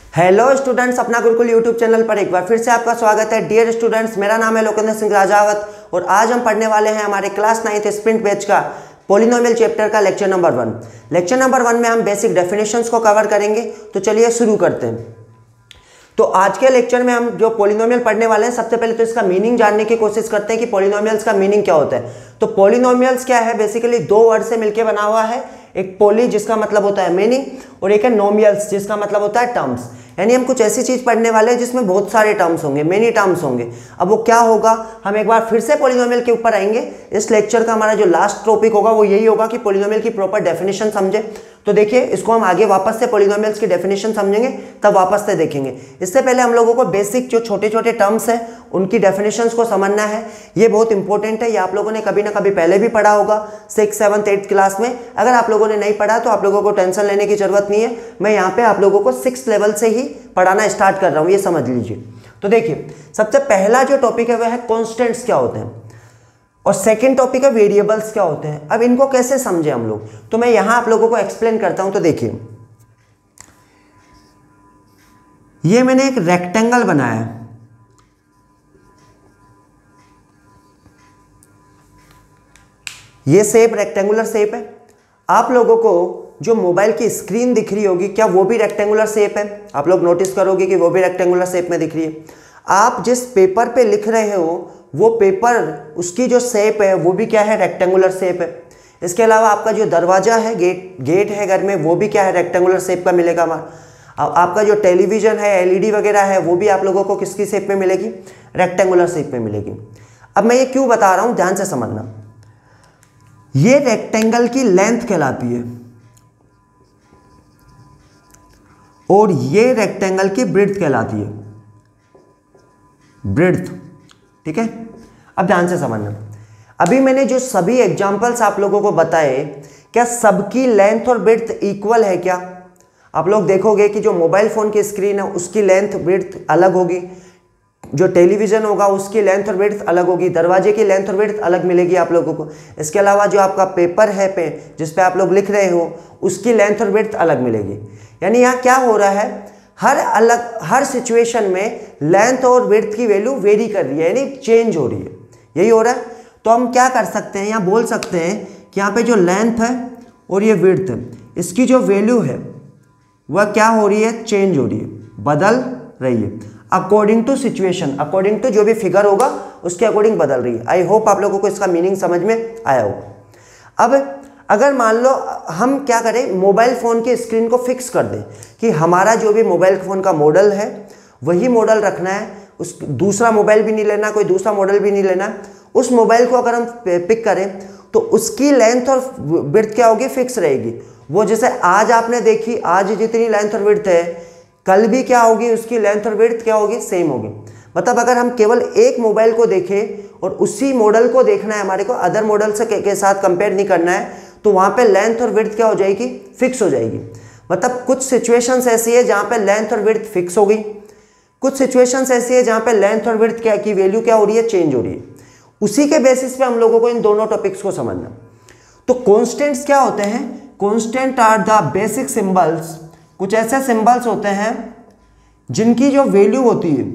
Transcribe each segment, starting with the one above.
Hello students, अपना Gurukul YouTube channel पर एक बार फिर से आपका स्वागत है। डियर स्टूडेंट्स, मेरा नाम है लोकेंद्र सिंह राजावत और आज हम पढ़ने वाले हैं हमारे क्लास 9th स्प्रिंट बैच का पॉलिनोमियल चैप्टर का लेक्चर नंबर 1। लेक्चर नंबर 1 में हम बेसिक डेफिनेशंस को कवर करेंगे। तो चलिए शुरू करते हैं। तो आज के लेक्चर में हम जो पॉलिनोमियल पढ़ने वाले हैं, सबसे पहले तो इसका मीनिंग जानने की कोशिश करते हैं कि पॉलिनोमियल्स का मीनिंग क्या होता है। तो पॉलिनोमियल्स क्या है, बेसिकली दो वर्ड से मिलकर बना हुआ है। एक पॉली जिसका मतलब होता है मीनिंग और एक है नोमियल्स जिसका मतलब होता है टर्म्स। यानी हम कुछ ऐसी चीज पढ़ने वाले हैं जिसमें बहुत सारे टर्म्स होंगे, मेनी टर्म्स होंगे। अब वो क्या होगा, हम एक बार फिर से पॉलिनोमियल के ऊपर आएंगे। इस लेक्चर का हमारा जो लास्ट टॉपिक होगा वो यही होगा कि पॉलिनोमियल की प्रॉपर डेफिनेशन समझे। तो देखिए, इसको हम आगे वापस से पॉलिनोमियल्स की डेफिनेशन समझेंगे, तब वापस से देखेंगे। इससे पहले हम लोगों को बेसिक जो छोटे छोटे टर्म्स हैं उनकी डेफिनेशंस को समझना है। ये बहुत इंपॉर्टेंट है। ये आप लोगों ने कभी ना कभी पहले भी पढ़ा होगा 6th 7th 8th क्लास में। अगर आप लोगों ने नहीं पढ़ा तो आप लोगों को टेंशन लेने की जरूरत नहीं है। मैं यहाँ पे आप लोगों को 6th लेवल से ही पढ़ाना स्टार्ट कर रहा हूँ, ये समझ लीजिए। तो देखिए, सबसे पहला जो टॉपिक है वह है कॉन्स्टेंट्स क्या होते हैं, और सेकंड टॉपिक है वेरिएबल्स क्या होते हैं। अब इनको कैसे समझे हम लोग, तो मैं यहां आप लोगों को एक्सप्लेन करता हूं। तो देखिए, ये मैंने एक रेक्टेंगल बनाया है। ये शेप रेक्टेंगुलर शेप है। आप लोगों को जो मोबाइल की स्क्रीन दिख रही होगी, क्या वो भी रेक्टेंगुलर शेप है? आप लोग नोटिस करोगे कि वो भी रेक्टेंगुलर शेप में दिख रही है। आप जिस पेपर पे लिख रहे हो वो पेपर, उसकी जो शेप है वो भी क्या है, रेक्टेंगुलर शेप है। इसके अलावा आपका जो दरवाजा है, गेट है घर में, वो भी क्या है, रेक्टेंगुलर शेप का मिलेगा। आपका जो टेलीविजन है, एलईडी वगैरह है, वो भी आप लोगों को किसकी शेप में मिलेगी, रेक्टेंगुलर शेप में मिलेगी। अब मैं ये क्यों बता रहा हूं, ध्यान से समझना। ये रेक्टेंगल की लेंथ कहलाती है और ये रेक्टेंगल की ब्रेड्थ कहलाती है, ब्रेड्थ। ठीक है, अब ध्यान से समझना। अभी मैंने जो सभी एग्जांपल्स आप लोगों को बताए, क्या सबकी लेंथ और ब्रेड्थ इक्वल है क्या? आप लोग देखोगे कि जो मोबाइल फोन की स्क्रीन है उसकी लेंथ ब्रेड्थ अलग होगी, जो टेलीविजन होगा उसकी लेंथ और ब्रेड्थ अलग होगी, दरवाजे की लेंथ और ब्रेड्थ अलग मिलेगी आप लोगों को। इसके अलावा जो आपका पेपर है जिस पे आप लोग लिख रहे हो, उसकी लेंथ और ब्रेड्थ अलग मिलेगी। यानी यहाँ क्या हो रहा है, हर सिचुएशन में लेंथ और विड्थ की वैल्यू वेरी कर रही है, यानी चेंज हो रही है। यही हो रहा है। तो हम क्या कर सकते हैं, यहाँ बोल सकते हैं कि यहाँ पे जो लेंथ है और ये विड्थ है, इसकी जो वैल्यू है वह क्या हो रही है, चेंज हो रही है, बदल रही है according to situation, according to जो भी फिगर होगा उसके अकॉर्डिंग बदल रही है। आई होप आप लोगों को इसका मीनिंग समझ में आया होगा। अब अगर मान लो हम क्या करें, मोबाइल फ़ोन की स्क्रीन को फिक्स कर दें कि हमारा जो भी मोबाइल फ़ोन का मॉडल है वही मॉडल रखना है, उस दूसरा मोबाइल भी नहीं लेना, कोई दूसरा मॉडल भी नहीं लेना। उस मोबाइल को अगर हम पिक करें तो उसकी लेंथ और विड्थ क्या होगी, फिक्स रहेगी। वो जैसे आज आपने देखी, आज जितनी लेंथ और विड्थ है, कल भी क्या होगी, उसकी लेंथ और विड्थ क्या होगी, सेम होगी। मतलब अगर हम केवल एक मोबाइल को देखें और उसी मॉडल को देखना है हमारे को, अदर मॉडल से के साथ कंपेयर नहीं करना है, तो वहां पे लेंथ और विड्थ क्या हो जाएगी, फिक्स हो जाएगी। मतलब कुछ सिचुएशंस ऐसी है जहां पे लेंथ और विड्थ फिक्स हो गई, कुछ सिचुएशंस ऐसी है जहां पे लेंथ और विड्थ क्या की वैल्यू क्या हो रही है, चेंज हो रही है। उसी के बेसिस पे हम लोगों को इन दोनों टॉपिक्स को समझना। तो कॉन्स्टेंट्स क्या होते हैं, constant are the basic symbols. कुछ ऐसे सिंबल्स होते हैं जिनकी जो वैल्यू होती है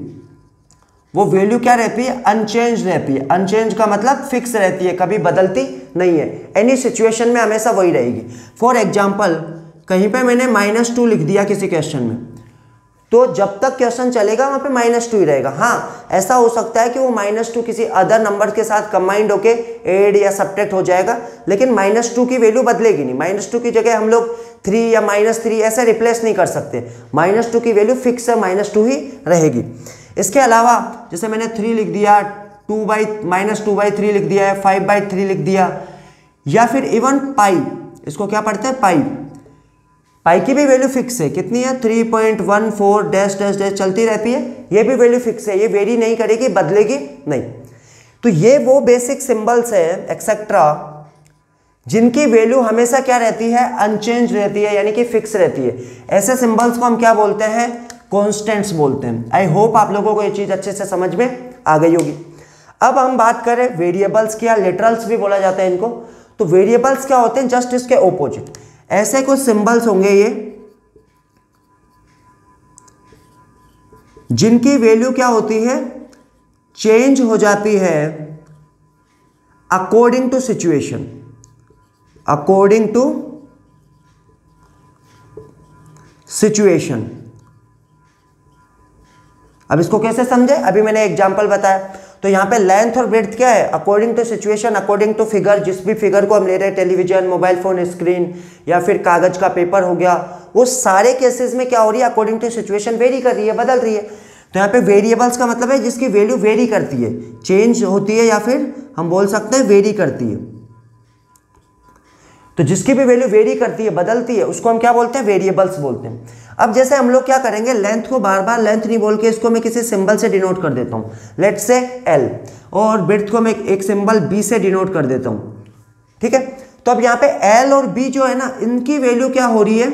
वो वैल्यू क्या रहती है, अनचेंज रहती है। अनचेंज का मतलब फिक्स रहती है, कभी बदलती नहीं है, एनी सिचुएशन में हमेशा वही रहेगी। फॉर एग्जाम्पल, कहीं पे मैंने -2 लिख दिया किसी क्वेश्चन में, तो जब तक क्वेश्चन चलेगा वहां पे -2 ही रहेगा। हाँ, ऐसा हो सकता है कि वो -2 किसी अदर नंबर के साथ कंबाइंड होके एड या सब्ट्रैक्ट हो जाएगा, लेकिन -2 की वैल्यू बदलेगी नहीं। -2 की जगह हम लोग 3 या -3 ऐसे रिप्लेस नहीं कर सकते। -2 की वैल्यू फिक्स है, -2 ही रहेगी। इसके अलावा जैसे मैंने 3 लिख दिया, -2/3 लिख दिया है, 5/3 लिख दिया, या फिर इवन पाई, इसको क्या पढ़ते हैं, पाई की भी वैल्यू फिक्स है। कितनी है, 3.14 डैश डैश डैश चलती रहती है। ये भी वैल्यू फिक्स है, ये वेरी नहीं करेगी, बदलेगी नहीं। तो ये वो बेसिक सिंबल्स है एक्सेट्रा जिनकी वैल्यू हमेशा क्या रहती है, अनचेंज रहती है, यानी कि फिक्स रहती है। ऐसे सिंबल्स को हम क्या बोलते हैं, कॉन्स्टेंट्स बोलते हैं। आई होप आप लोगों को ये चीज अच्छे से समझ में आ गई होगी। अब हम बात करें वेरिएबल्स की, या लिटरल्स भी बोला जाता है इनको। तो वेरिएबल्स क्या होते हैं, जस्ट इसके ऑपोजिट। ऐसे कुछ सिंबल्स होंगे, जिनकी वैल्यू क्या होती है, चेंज हो जाती है according to situation, according to situation. अब इसको कैसे समझे, अभी मैंने एग्जांपल बताया, तो यहां पे लेंथ और ब्रेड्थ क्या है, according to situation, according to figure. जिस भी फिगर को हम ले रहे हैं, टेलीविजन, मोबाइल फोन स्क्रीन या फिर कागज का पेपर हो गया, वो सारे केसेस में क्या हो रही है, अकॉर्डिंग टू सिचुएशन वेरी कर रही है, बदल रही है। तो यहाँ पे वेरिएबल्स का मतलब है जिसकी वैल्यू वेरी करती है, चेंज होती है, या फिर हम बोल सकते हैं वेरी करती है। तो जिसकी भी वैल्यू वेरी करती है, बदलती है, उसको हम क्या बोलते हैं, वेरिएबल्स बोलते हैं। अब जैसे हम लोग क्या करेंगे, लेंथ को बार बार लेंथ नहीं बोल के इसको मैं किसी सिंबल से डिनोट कर देता हूं, लेट से एल, और ब्रेड्थ को मैं एक सिंबल बी से डिनोट कर देता हूं, ठीक है। तो अब यहाँ पे एल और बी जो है ना, इनकी वैल्यू क्या हो रही है,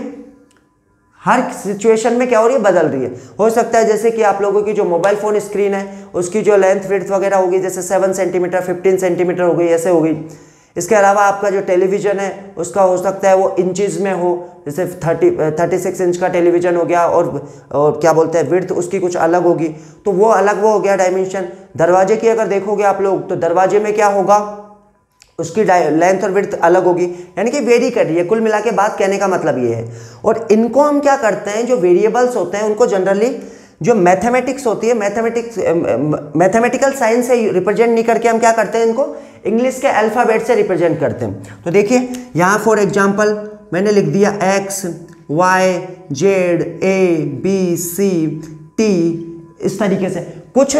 हर सिचुएशन में क्या हो रही है, बदल रही है। हो सकता है जैसे कि आप लोगों की जो मोबाइल फोन स्क्रीन है, उसकी जो लेंथ विड्थ वगैरह होगी, जैसे 7 सेंटीमीटर 15 सेंटीमीटर हो गई, ऐसे हो गई। इसके अलावा आपका जो टेलीविजन है, उसका हो सकता है वो इंचेस में हो, जैसे 36 इंच का टेलीविजन हो गया, और क्या बोलते हैं विड्थ उसकी कुछ अलग होगी, तो वो अलग वो हो गया डायमेंशन। दरवाजे की अगर देखोगे आप लोग, तो दरवाजे में क्या होगा, उसकी लेंथ और विड्थ अलग होगी, यानी कि वेरी कर रही है। कुल मिला के बात कहने का मतलब ये है। और इनको हम क्या करते हैं, जो वेरिएबल्स होते हैं उनको जनरली जो मैथमेटिक्स होती है, मैथमेटिकल साइंस से रिप्रेजेंट नहीं करके हम क्या करते हैं, इनको इंग्लिश के अल्फाबेट से रिप्रेजेंट करते हैं। तो देखिए यहाँ फॉर एग्जांपल मैंने लिख दिया x, y, z, a, b, c, t, इस तरीके से। कुछ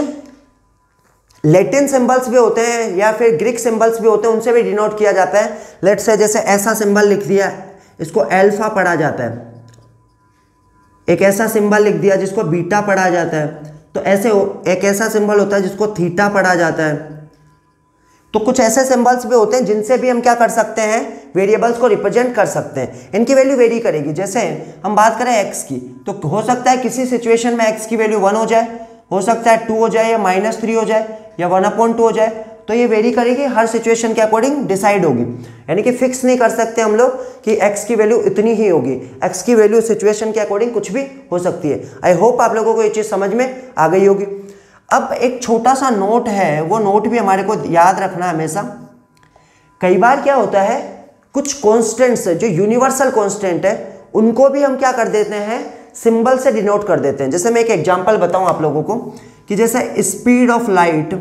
लैटिन सिंबल्स भी होते हैं या फिर ग्रीक सिंबल्स भी होते हैं, उनसे भी डिनोट किया जाता है। लेट्स से जैसे ऐसा सिंबल लिख दिया, इसको अल्फा पढ़ा जाता है। एक ऐसा सिंबल लिख दिया जिसको बीटा पढ़ा जाता है। तो ऐसे एक ऐसा सिंबल होता है जिसको थीटा पढ़ा जाता है। तो कुछ ऐसे सिंबल्स भी होते हैं जिनसे भी हम क्या कर सकते हैं, वेरिएबल्स को रिप्रेजेंट कर सकते हैं। इनकी वैल्यू वेरी करेगी। जैसे हम बात करें एक्स की, तो हो सकता है किसी सिचुएशन में एक्स की वैल्यू 1 हो जाए, हो सकता है 2 हो जाए, या -3 हो जाए, या 1/2 हो जाए। तो ये वेरी करेगी, हर सिचुएशन के अकॉर्डिंग डिसाइड होगी। यानी कि फिक्स नहीं कर सकते हम लोग कि x की वैल्यू इतनी ही होगी। x की वैल्यू सिचुएशन के अकॉर्डिंग कुछ भी हो सकती है। आई होप आप लोगों को ये चीज़ समझ में आ गई होगी। अब एक छोटा सा नोट है, वो नोट भी हमारे को याद रखना हमेशा। कई बार क्या होता है, कुछ कॉन्स्टेंट्स जो यूनिवर्सल कॉन्स्टेंट है, उनको भी हम क्या कर देते हैं, सिंबल से डिनोट कर देते हैं। जैसे मैं एक एग्जाम्पल बताऊं आप लोगों को, कि जैसे speed of light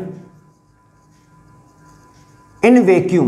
in vacuum.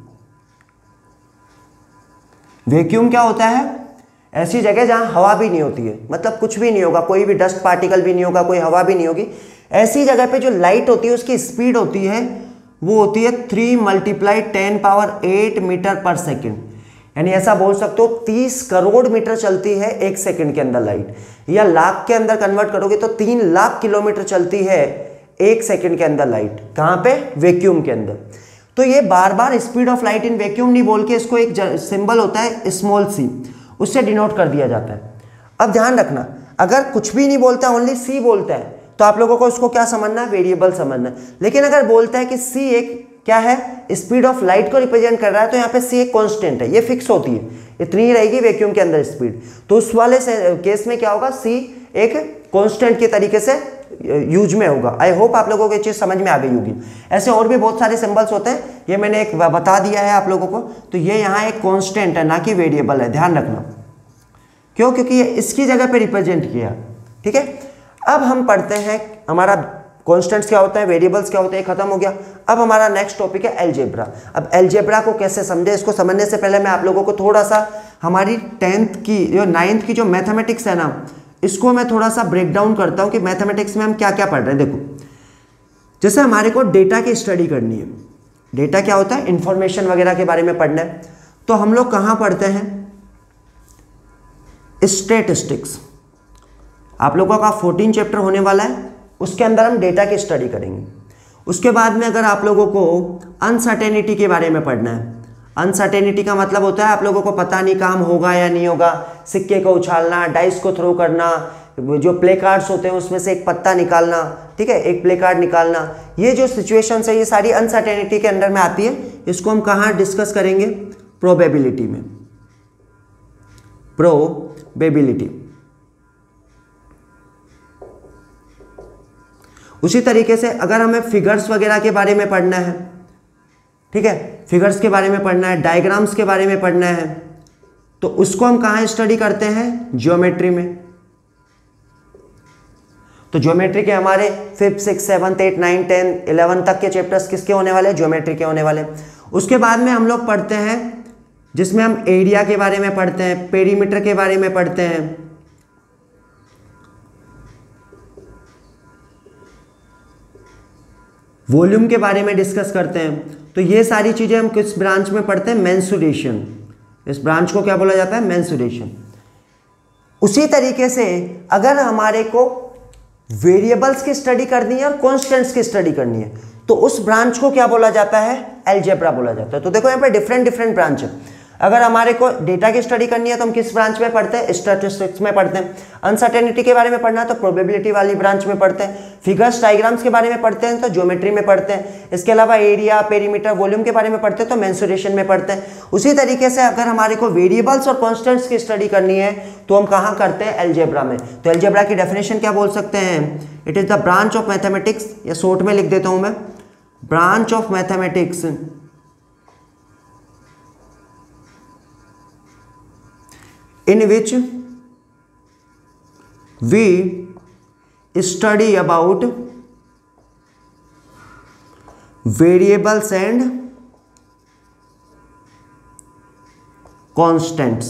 Vacuum क्या होता है, ऐसी जगह जहां हवा भी नहीं होती है, मतलब कुछ भी नहीं होगा, कोई भी डस्ट पार्टिकल भी नहीं होगा, कोई हवा भी नहीं होगी। ऐसी जगह पे जो लाइट होती है उसकी स्पीड होती है, वो होती है 3 × 10⁸ मीटर पर सेकेंड। यानी ऐसा बोल सकते हो 30 करोड़ मीटर चलती है 1 सेकंड के अंदर लाइट, या लाख के अंदर कन्वर्ट करोगे तो 3 लाख किलोमीटर चलती है 1 सेकंड के अंदर लाइट। कहां पे, वैक्यूम के अंदर। तो ये बार बार speed of light in vacuum नहीं बोल के इसको एक सिंबल होता है स्मॉल सी, उससे डिनोट कर दिया जाता है। अब ध्यान रखना, अगर कुछ भी नहीं बोलता, ओनली सी बोलता है, तो आप लोगों को उसको क्या समझना है, वेरिएबल समझना है। लेकिन अगर बोलता है कि सी एक क्या है, स्पीड ऑफ लाइट को रिप्रेजेंट कर रहा है, तो यहाँ पे सी एक कांस्टेंट है, ये फिक्स होती है, इतनी ही रहेगी वैक्यूम के अंदर स्पीड। तो उस वाले केस में क्या होगा, सी एक कांस्टेंट के तरीके से यूज में होगा। आई होप आप लोगों को ये चीज समझ में आ गई होगी। ऐसे और भी बहुत सारे सिंबल्स होते हैं, ये मैंने एक बता दिया है आप लोगों को। तो ये यहाँ एक कांस्टेंट है, ना कि वेरिएबल है, ध्यान रखना। क्यों, क्योंकि ये इसकी जगह पे रिप्रेजेंट किया, ठीक है। अब हम पढ़ते हैं हमारा कॉन्स्टेंट्स क्या होता है, वेरिएबल्स क्या होते हैं, खत्म हो गया। अब हमारा नेक्स्ट टॉपिक है अलजेब्रा। अब अलजेब्रा को कैसे समझे, इसको समझने से पहले मैं आप लोगों को थोड़ा सा हमारी 10th की जो 9th की जो मैथमेटिक्स है ना, इसको मैं थोड़ा सा ब्रेक डाउन करता हूं कि मैथमेटिक्स में हम क्या क्या पढ़ रहे हैं। देखो, जैसे हमारे को डेटा की स्टडी करनी है, डेटा क्या होता है, इंफॉर्मेशन वगैरह के बारे में पढ़ना है, तो हम लोग कहां पढ़ते हैं, स्टैटिस्टिक्स। आप लोगों का 14 चैप्टर होने वाला है, उसके अंदर हम डेटा की स्टडी करेंगे। उसके बाद में अगर आप लोगों को अनसर्टेनिटी के बारे में पढ़ना है, अनसर्टेनिटी का मतलब होता है आप लोगों को पता नहीं काम होगा या नहीं होगा, सिक्के को उछालना, डाइस को थ्रो करना, जो प्ले कार्ड्स होते हैं उसमें से एक पत्ता निकालना, ठीक है, एक प्ले कार्ड निकालना, ये जो सिचुएशंस है ये सारी अनसर्टेनिटी के अंदर में आती है। इसको हम कहाँ डिस्कस करेंगे, प्रोबेबिलिटी में, प्रोबेबिलिटी। उसी तरीके से अगर हमें फिगर्स वगैरह के बारे में पढ़ना है, ठीक है, फिगर्स के बारे में पढ़ना है, डायग्राम्स के बारे में पढ़ना है, तो उसको हम कहाँ स्टडी करते हैं? ज्योमेट्री में। तो ज्योमेट्री के हमारे 5th 6th 7th 8th 9th 10th 11th तक के चैप्टर्स किसके होने वाले? ज्योमेट्री के होने वाले। उसके बाद में हम लोग पढ़ते हैं जिसमें हम एरिया के बारे में पढ़ते हैं, पेरीमीटर के बारे में पढ़ते हैं, वॉल्यूम के बारे में डिस्कस करते हैं। तो ये सारी चीजें हम किस ब्रांच में पढ़ते हैं? मेंसुरेशन। इस ब्रांच को क्या बोला जाता है? मेंसुरेशन। उसी तरीके से अगर हमारे को वेरिएबल्स की स्टडी करनी है और कॉन्स्टेंट्स की स्टडी करनी है तो उस ब्रांच को क्या बोला जाता है? अलजेब्रा बोला जाता है। तो देखो यहाँ पे डिफरेंट ब्रांच है। अगर हमारे को डेटा की स्टडी करनी है तो हम किस ब्रांच में पढ़ते हैं? स्टैटिस्टिक्स में पढ़ते हैं। अनसर्टेनिटी के बारे में पढ़ना है तो प्रोबेबिलिटी वाली ब्रांच में पढ़ते हैं। फिगर्स डायग्राम्स के बारे में पढ़ते हैं तो ज्योमेट्री में पढ़ते हैं। इसके अलावा एरिया, पेरीमीटर, वॉल्यूम के बारे में पढ़ते हैं तो मेंसुरेशन में पढ़ते हैं। उसी तरीके से अगर हमारे को वेरिएबल्स और कॉन्स्टेंट्स की स्टडी करनी है तो हम कहाँ करते हैं? अलजेब्रा में। तो अलजेब्रा की डेफिनेशन क्या बोल सकते हैं? It is the branch of mathematics, या शॉर्ट में लिख देता हूं मैं, branch of mathematics in which we study about variables and constants।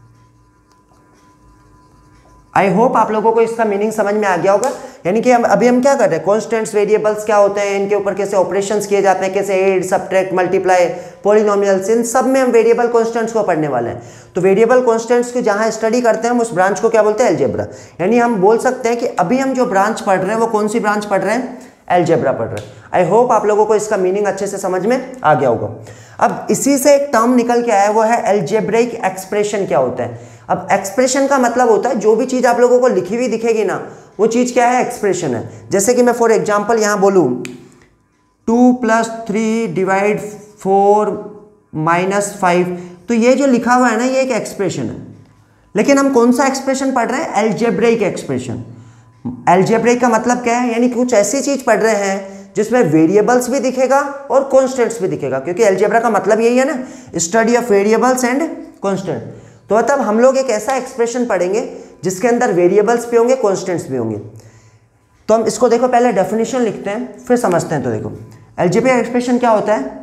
I hope आप लोगों को इसका मीनिंग समझ में आ गया होगा। यानी कि अभी हम क्या कर रहे हैं? कॉन्स्टेंट्स, वेरिएबल्स क्या होते हैं, इनके ऊपर कैसे ऑपरेशंस किए जाते हैं, कैसे ऐड, सब्ट्रैक्ट, मल्टीप्लाई, पॉलिनोमियल्स, इन सब में हम वेरिएबल कॉन्स्टेंट्स को पढ़ने वाले हैं। तो वेरिएबल कॉन्स्टेंट्स की जहां स्टडी करते हैं हम उस ब्रांच को क्या बोलते हैं? अलजेब्रा। यानी हम बोल सकते हैं कि अभी हम जो ब्रांच पढ़ रहे हैं वो कौन सी ब्रांच पढ़ रहे हैं? अलजेब्रा पढ़ रहे हैं। आई होप आप लोगों को इसका मीनिंग अच्छे से समझ में आ गया होगा। अब इसी से एक टर्म निकल के आया, वो है अलजेब्रिक एक्सप्रेशन। क्या होता है? अब एक्सप्रेशन का मतलब होता है जो भी चीज आप लोगों को लिखी हुई दिखेगी ना, वो चीज क्या है? एक्सप्रेशन है। जैसे कि मैं फॉर एग्जांपल यहां बोलूं 2 + 3 / 4 - 5, तो ये जो लिखा हुआ है ना, ये एक एक्सप्रेशन है। लेकिन हम कौन सा एक्सप्रेशन पढ़ रहे हैं? Algebraic expression. अलजेब्रिक का मतलब क्या है? यानी कुछ ऐसी चीज पढ़ रहे हैं जिसमें वेरिएबल्स भी दिखेगा और कॉन्स्टेंट्स भी दिखेगा, क्योंकि अलजेब्रा का मतलब यही है ना, study of variables and constant. तो मतलब हम लोग एक ऐसा एक्सप्रेशन पढ़ेंगे जिसके अंदर वेरिएबल्स भी होंगे, कॉन्स्टेंट्स भी होंगे। तो हम इसको देखो, पहले डेफिनेशन लिखते हैं फिर समझते हैं। तो देखो अलजेब्रिक एक्सप्रेशन क्या होता है?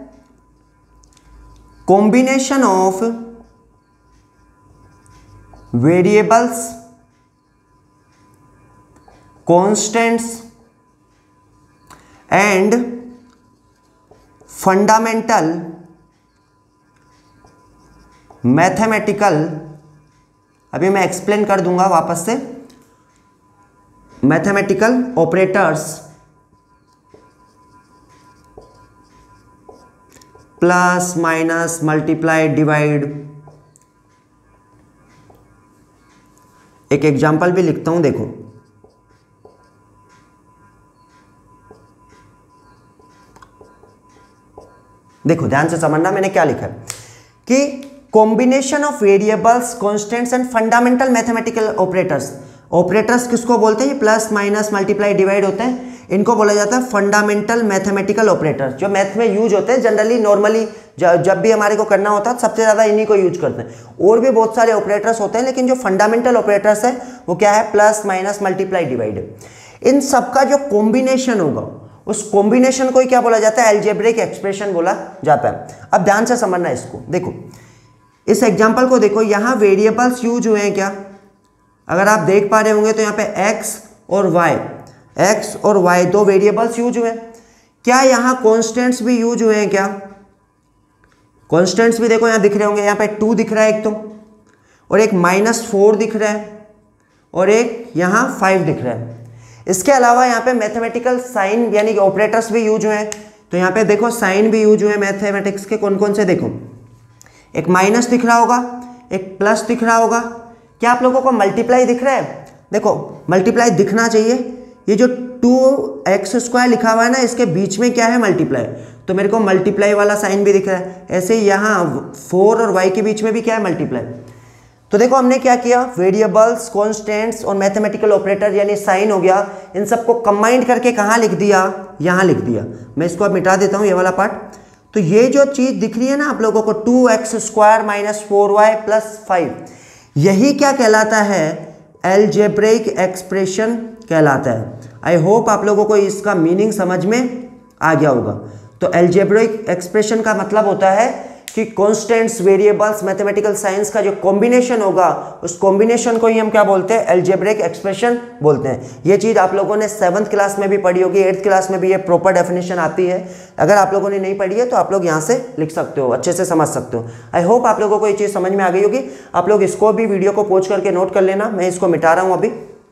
Combination of variables, constants and fundamental mathematical, अभी मैं एक्सप्लेन कर दूंगा वापस से, mathematical operators plus, minus, multiply, divide. एक एग्जांपल भी लिखता हूं, देखो देखो ध्यान से समझना मैंने क्या लिखा है कि combination of variables, constants and fundamental mathematical operators. Operators किसको बोलते हैं? प्लस, माइनस, मल्टीप्लाई, डिवाइड होते हैं। इनको बोला जाता है फंडामेंटल मैथमेटिकल ऑपरेटर्स, जो मैथ में यूज होते हैं जनरली, नॉर्मली जब भी हमारे को करना होता है सबसे ज़्यादा इन्हीं को यूज करते हैं। और भी बहुत सारे ऑपरेटर्स होते हैं, लेकिन जो फंडामेंटल ऑपरेटर्स है वो क्या है? Plus, minus, multiply, divide. इन सबका जो कॉम्बिनेशन होगा उस कॉम्बिनेशन को ही क्या बोला जाता है? अलजेब्रिक एक्सप्रेशन बोला जाता है। अब ध्यान से समझना इसको, देखो इस एग्जांपल को देखो, यहां वेरिएबल्स यूज हुए हैं क्या? अगर आप देख पा रहे होंगे तो यहां पे x और y दो वेरिएबल्स यूज हुए हैं। क्या यहां कॉन्स्टेंट्स भी यूज हुए हैं क्या? कॉन्स्टेंट्स भी देखो यहां दिख रहे होंगे, यहां पे 2 दिख रहा है एक तो, और एक -4 दिख रहा है, और एक यहां 5 दिख रहा है। इसके अलावा यहाँ पे मैथमेटिकल साइन यानी कि ऑपरेटर्स भी यूज हुए हैं। तो यहाँ पे देखो साइन भी यूज हुए मैथमेटिक्स के। कौन कौन से? देखो एक माइनस दिख रहा होगा, एक प्लस दिख रहा होगा। क्या आप लोगों को मल्टीप्लाई दिख रहा है? देखो मल्टीप्लाई दिखना चाहिए। ये जो 2x² लिखा हुआ है ना, इसके बीच में क्या है? मल्टीप्लाई। तो मेरे को मल्टीप्लाई वाला साइन भी दिख रहा है। ऐसे ही यहाँ 4 और y के बीच में भी क्या है? मल्टीप्लाई। तो देखो हमने क्या किया, वेरिएबल्स, कॉन्स्टेंट्स और मैथमेटिकल ऑपरेटर यानी साइन हो गया, इन सबको कंबाइंड करके कहाँ लिख दिया, यहाँ लिख दिया। मैं इसको अब मिटा देता हूँ ये वाला पार्ट। तो ये जो चीज़ दिख रही है ना आप लोगों को 2x² - 4y + 5, यही क्या कहलाता है, अलजेब्रिक एक्सप्रेशन कहलाता है। आई होप आप लोगों को इसका मीनिंग समझ में आ गया होगा। तो अलजेब्रिक एक्सप्रेशन का मतलब होता है कि कॉन्स्टेंट्स, वेरिएबल्स, मैथमेटिकल साइंस का जो कॉम्बिनेशन होगा उस कॉम्बिनेशन को ही हम क्या बोलते हैं, अलजेब्रिक एक्सप्रेशन बोलते हैं। ये चीज़ आप लोगों ने 7th क्लास में भी पढ़ी होगी, 8th क्लास में भी ये प्रॉपर डेफिनेशन आती है। अगर आप लोगों ने नहीं पढ़ी है तो आप लोग यहाँ से लिख सकते हो, अच्छे से समझ सकते हो। आई होप आप लोगों को ये चीज़ समझ में आ गई होगी। आप लोग इसको भी वीडियो को पॉज करके नोट कर लेना, मैं इसको मिटा रहा हूँ अभी।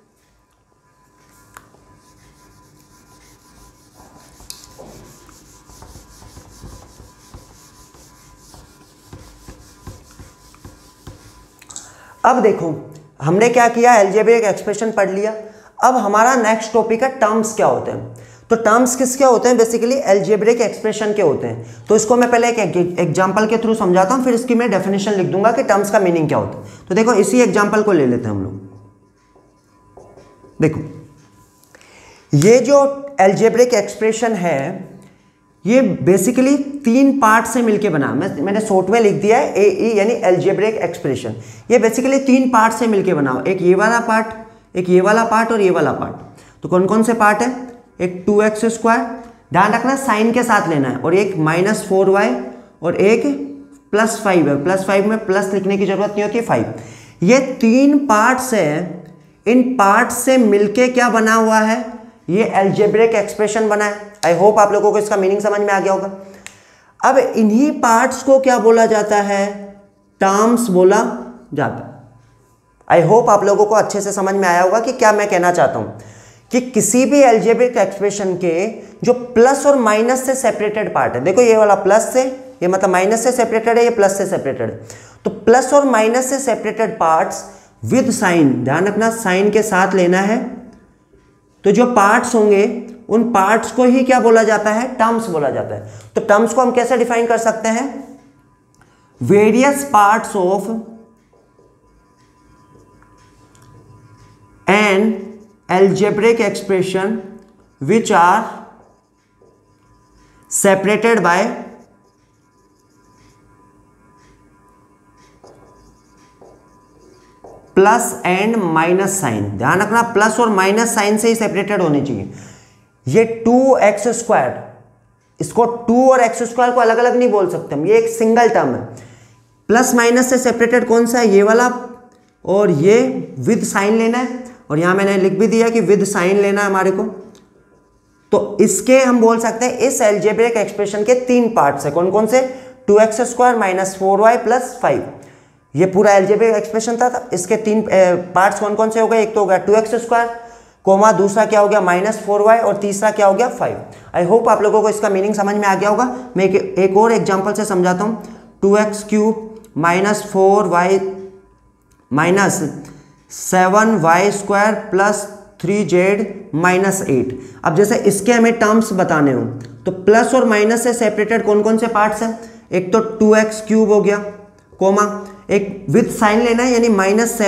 अब देखो हमने क्या किया, अलजेब्रिक एक्सप्रेशन पढ़ लिया। अब हमारा नेक्स्ट टॉपिक है टर्म्स क्या होते हैं। तो टर्म्स किसके होते हैं, बेसिकली अलजेब्रिक एक्सप्रेशन के होते हैं। तो इसको मैं पहले एक एग्जांपल के थ्रू समझाता हूं, फिर इसकी मैं डेफिनेशन लिख दूंगा कि टर्म्स का मीनिंग क्या होता है। तो देखो इसी एग्जांपल को ले लेते हैं हम लोग। देखो ये जो अलजेब्रिक एक्सप्रेशन है ये बेसिकली 3 पार्ट से मिलके बना, मैंने शॉर्ट में लिख दिया है AE यानी अलजेब्रिक एक्सप्रेशन। ये बेसिकली 3 पार्ट से मिलके बना, एक ये वाला पार्ट, एक ये वाला पार्ट और ये वाला पार्ट। तो कौन कौन से पार्ट है, एक 2x², ध्यान रखना साइन के साथ लेना है, और एक -4y और एक +5 है। +5 में प्लस लिखने की जरूरत नहीं होती, 5। ये 3 पार्ट्स है, इन पार्ट से मिलके क्या बना हुआ है, ये अलजेब्रिक एक्सप्रेशन बना है। आई होप आप लोगों को इसका मीनिंग समझ में आ गया होगा। अब इन्हीं पार्ट्स को क्या बोला जाता है, टर्म्स बोला जाता है। आई होप आप लोगों को अच्छे से समझ में आया होगा कि क्या मैं कहना चाहता हूं, कि किसी भी अलजेब्रिक एक्सप्रेशन के जो प्लस और माइनस से सेपरेटेड पार्ट है, देखो ये वाला प्लस से, ये मतलब माइनस से सेपरेटेड है, ये प्लस से सेपरेटेड है। तो प्लस और माइनस से सेपरेटेड पार्ट्स विद साइन, ध्यान रखना साइन के साथ लेना है। तो जो पार्ट्स होंगे उन पार्ट्स को ही क्या बोला जाता है, टर्म्स बोला जाता है। तो टर्म्स को हम कैसे डिफाइन कर सकते हैं, various parts of an algebraic expression which are separated by plus and minus sign. ध्यान रखना प्लस और माइनस साइन से ही सेपरेटेड होनी चाहिए। ये 2x², इसको 2 और x² को अलग अलग नहीं बोल सकते हम, ये एक सिंगल टर्म है। प्लस माइनस से सेपरेटेड कौन सा है, ये वाला, और ये विद साइन लेना है, और यहां मैंने लिख भी दिया कि विद साइन लेना है हमारे को। तो इसके हम बोल सकते हैं इस अलजेब्रिक एक्सप्रेशन के 3 पार्ट्स है, कौन कौन से, 2x² - 4y + 5। ये पूरा अलजेब्रिक एक्सप्रेशन था। इसके 3 पार्ट्स कौन कौन से हो गए, एक तो हो गया 2x², कोमा, दूसरा क्या हो गया -4y, और तीसरा क्या हो गया 5। आई होप आप लोगों को इसका मीनिंग समझ में आ गया होगा। मैं एक और एग्जांपल से समझाता हूं। 2x³ - 4y - 7y² + 3z - 8। अब जैसे इसके हमें टर्म्स बताने हो तो प्लस और माइनस से सेपरेटेड कौन कौन से पार्ट्स हैं, एक तो 2x³ हो गया, कोमा, एक विद साइन लेना है यानी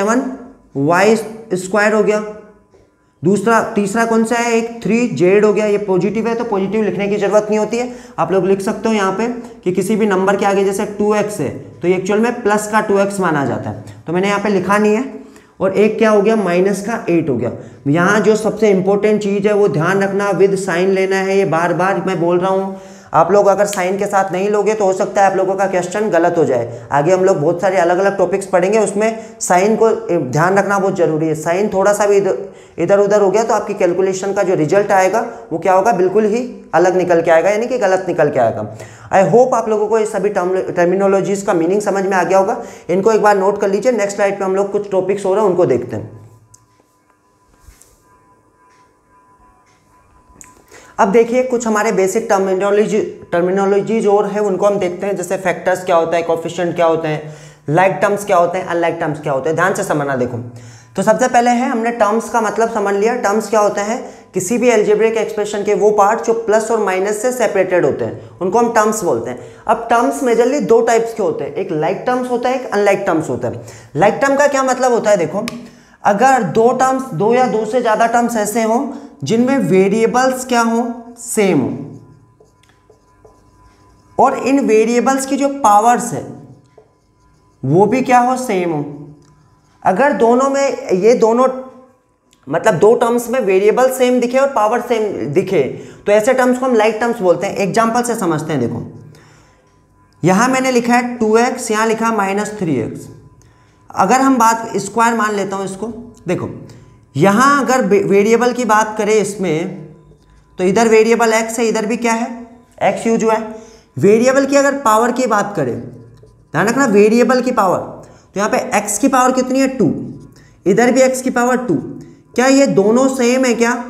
-7y² हो गया, तीसरा कौन सा है, एक 3z हो गया। ये पॉजिटिव है तो पॉजिटिव लिखने की जरूरत नहीं होती है, आप लोग लिख सकते हो यहाँ पे कि किसी भी नंबर के आगे जैसे 2x है तो ये एक्चुअल में प्लस का 2x माना जाता है, तो मैंने यहाँ पे लिखा नहीं है। और एक क्या हो गया, माइनस का 8 हो गया। यहाँ जो सबसे इंपॉर्टेंट चीज़ है वो ध्यान रखना, विद साइन लेना है। ये बार बार मैं बोल रहा हूँ, आप लोग अगर साइन के साथ नहीं लोगे तो हो सकता है आप लोगों का क्वेश्चन गलत हो जाए। आगे हम लोग बहुत सारे अलग अलग टॉपिक्स पढ़ेंगे, उसमें साइन को ध्यान रखना बहुत जरूरी है। साइन थोड़ा सा भी इधर उधर हो गया तो आपकी कैलकुलेशन का जो रिजल्ट आएगा वो क्या होगा, बिल्कुल ही अलग निकल के आएगा, यानी कि गलत निकल के आएगा। आई होप आप लोगों को ये सभी टर्मिनोलॉजीज का मीनिंग समझ में आ गया होगा। इनको एक बार नोट कर लीजिए। नेक्स्ट स्लाइड पे हम लोग कुछ टॉपिक्स हो रहे हैं उनको देखते हैं। अब देखिए कुछ हमारे बेसिक टर्मिनोलॉजीज और है उनको हम देखते हैं, जैसे फैक्टर्स क्या होता है, कोएफिशिएंट क्या होते हैं, लाइक टर्म्स क्या होते हैं, अनलाइक टर्म्स क्या होते हैं। ध्यान से समझना। देखो तो सबसे पहले है, हमने टर्म्स का मतलब समझ लिया। टर्म्स क्या होते हैं किसी भी अलजेब्रिक एक्सप्रेशन के वो पार्ट जो प्लस और माइनस से सेपरेटेड होते हैं, उनको हम टर्म्स बोलते हैं। अब टर्म्स मेजरली दो टाइप्स के होते हैं, एक लाइक टर्म्स होता है, एक अनलाइक टर्म्स होता है। लाइक टर्म का क्या मतलब होता है, देखो अगर दो टर्म्स, दो या दो से ज्यादा टर्म्स ऐसे हो जिनमें वेरिएबल्स क्या हो, सेम हो, और इन वेरिएबल्स की जो पावर्स है वो भी क्या हो, सेम हो। अगर दोनों में ये दोनों मतलब दो टर्म्स में वेरिएबल सेम दिखे और पावर सेम दिखे तो ऐसे टर्म्स को हम लाइक टर्म्स बोलते हैं। एग्जांपल से समझते हैं, देखो यहां मैंने लिखा है 2x, यहां लिखा -3x। अगर हम बात स्क्वायर मान लेता हूं इसको, देखो यहां अगर वेरिएबल की बात करें इसमें तो इधर वेरिएबल x है, इधर भी क्या है, x यूज हुआ है। वेरिएबल की अगर पावर की बात करें, ध्यान रखना वेरिएबल की पावर, तो यहाँ पे x की पावर कितनी है 2, इधर भी x की पावर 2। क्या ये दोनों सेम है क्या,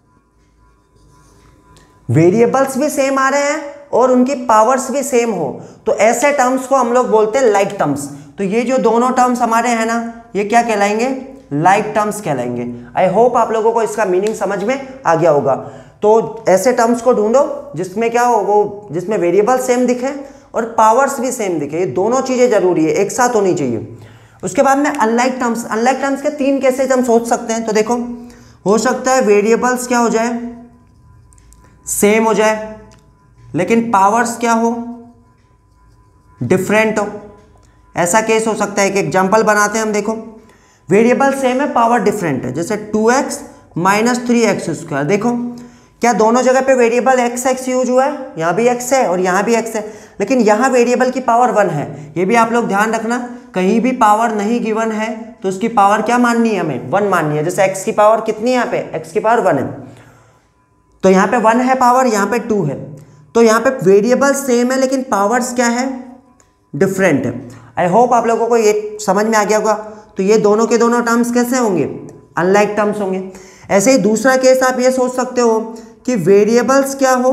वेरिएबल्स भी सेम आ रहे हैं और उनकी पावर्स भी सेम हो तो ऐसे टर्म्स को हम लोग बोलते हैं लाइक टर्म्स। तो ये जो दोनों टर्म्स हमारे हैं ना, ये क्या कहलाएंगे, लाइक टर्म्स कहलाएंगे। आई होप आप लोगों को इसका मीनिंग समझ में आ गया होगा। तो ऐसे टर्म्स को ढूंढो जिसमें क्या हो, वो जिसमें वेरिएबल सेम दिखे और पावर्स भी सेम दिखे, ये दोनों चीजें जरूरी है, एक साथ होनी चाहिए। उसके बाद में अनलाइक टर्म्स, अनलाइक टर्म्स के तीन केसेस हम सोच सकते हैं। तो देखो हो सकता है वेरिएबल्स क्या हो जाए, सेम हो जाए, लेकिन पावर्स क्या हो, डिफरेंट हो। ऐसा केस हो सकता है। एक एग्जांपल बनाते हैं हम, देखो वेरिएबल सेम है, पावर डिफरेंट है, जैसे 2x -3x²। देखो क्या दोनों जगह पे वेरिएबल x यूज हुआ है, यहाँ भी x है और यहाँ भी x है, लेकिन यहाँ वेरिएबल की पावर 1 है। ये भी आप लोग ध्यान रखना, कहीं भी पावर नहीं गिवन है तो उसकी पावर क्या माननी है, हमें 1 माननी है। जैसे x की पावर कितनी है, यहाँ पे x की पावर 1 है, तो यहाँ पे 1 है पावर, यहाँ पे 2 है। तो यहाँ पे वेरिएबल सेम है लेकिन पावर्स क्या है, डिफरेंट है। आई होप आप लोगों को ये समझ में आ गया होगा। तो ये दोनों के दोनों टर्म्स कैसे होंगे, अनलाइक टर्म्स होंगे। ऐसे ही दूसरा केस आप ये सोच सकते हो कि वेरिएबल्स क्या हो,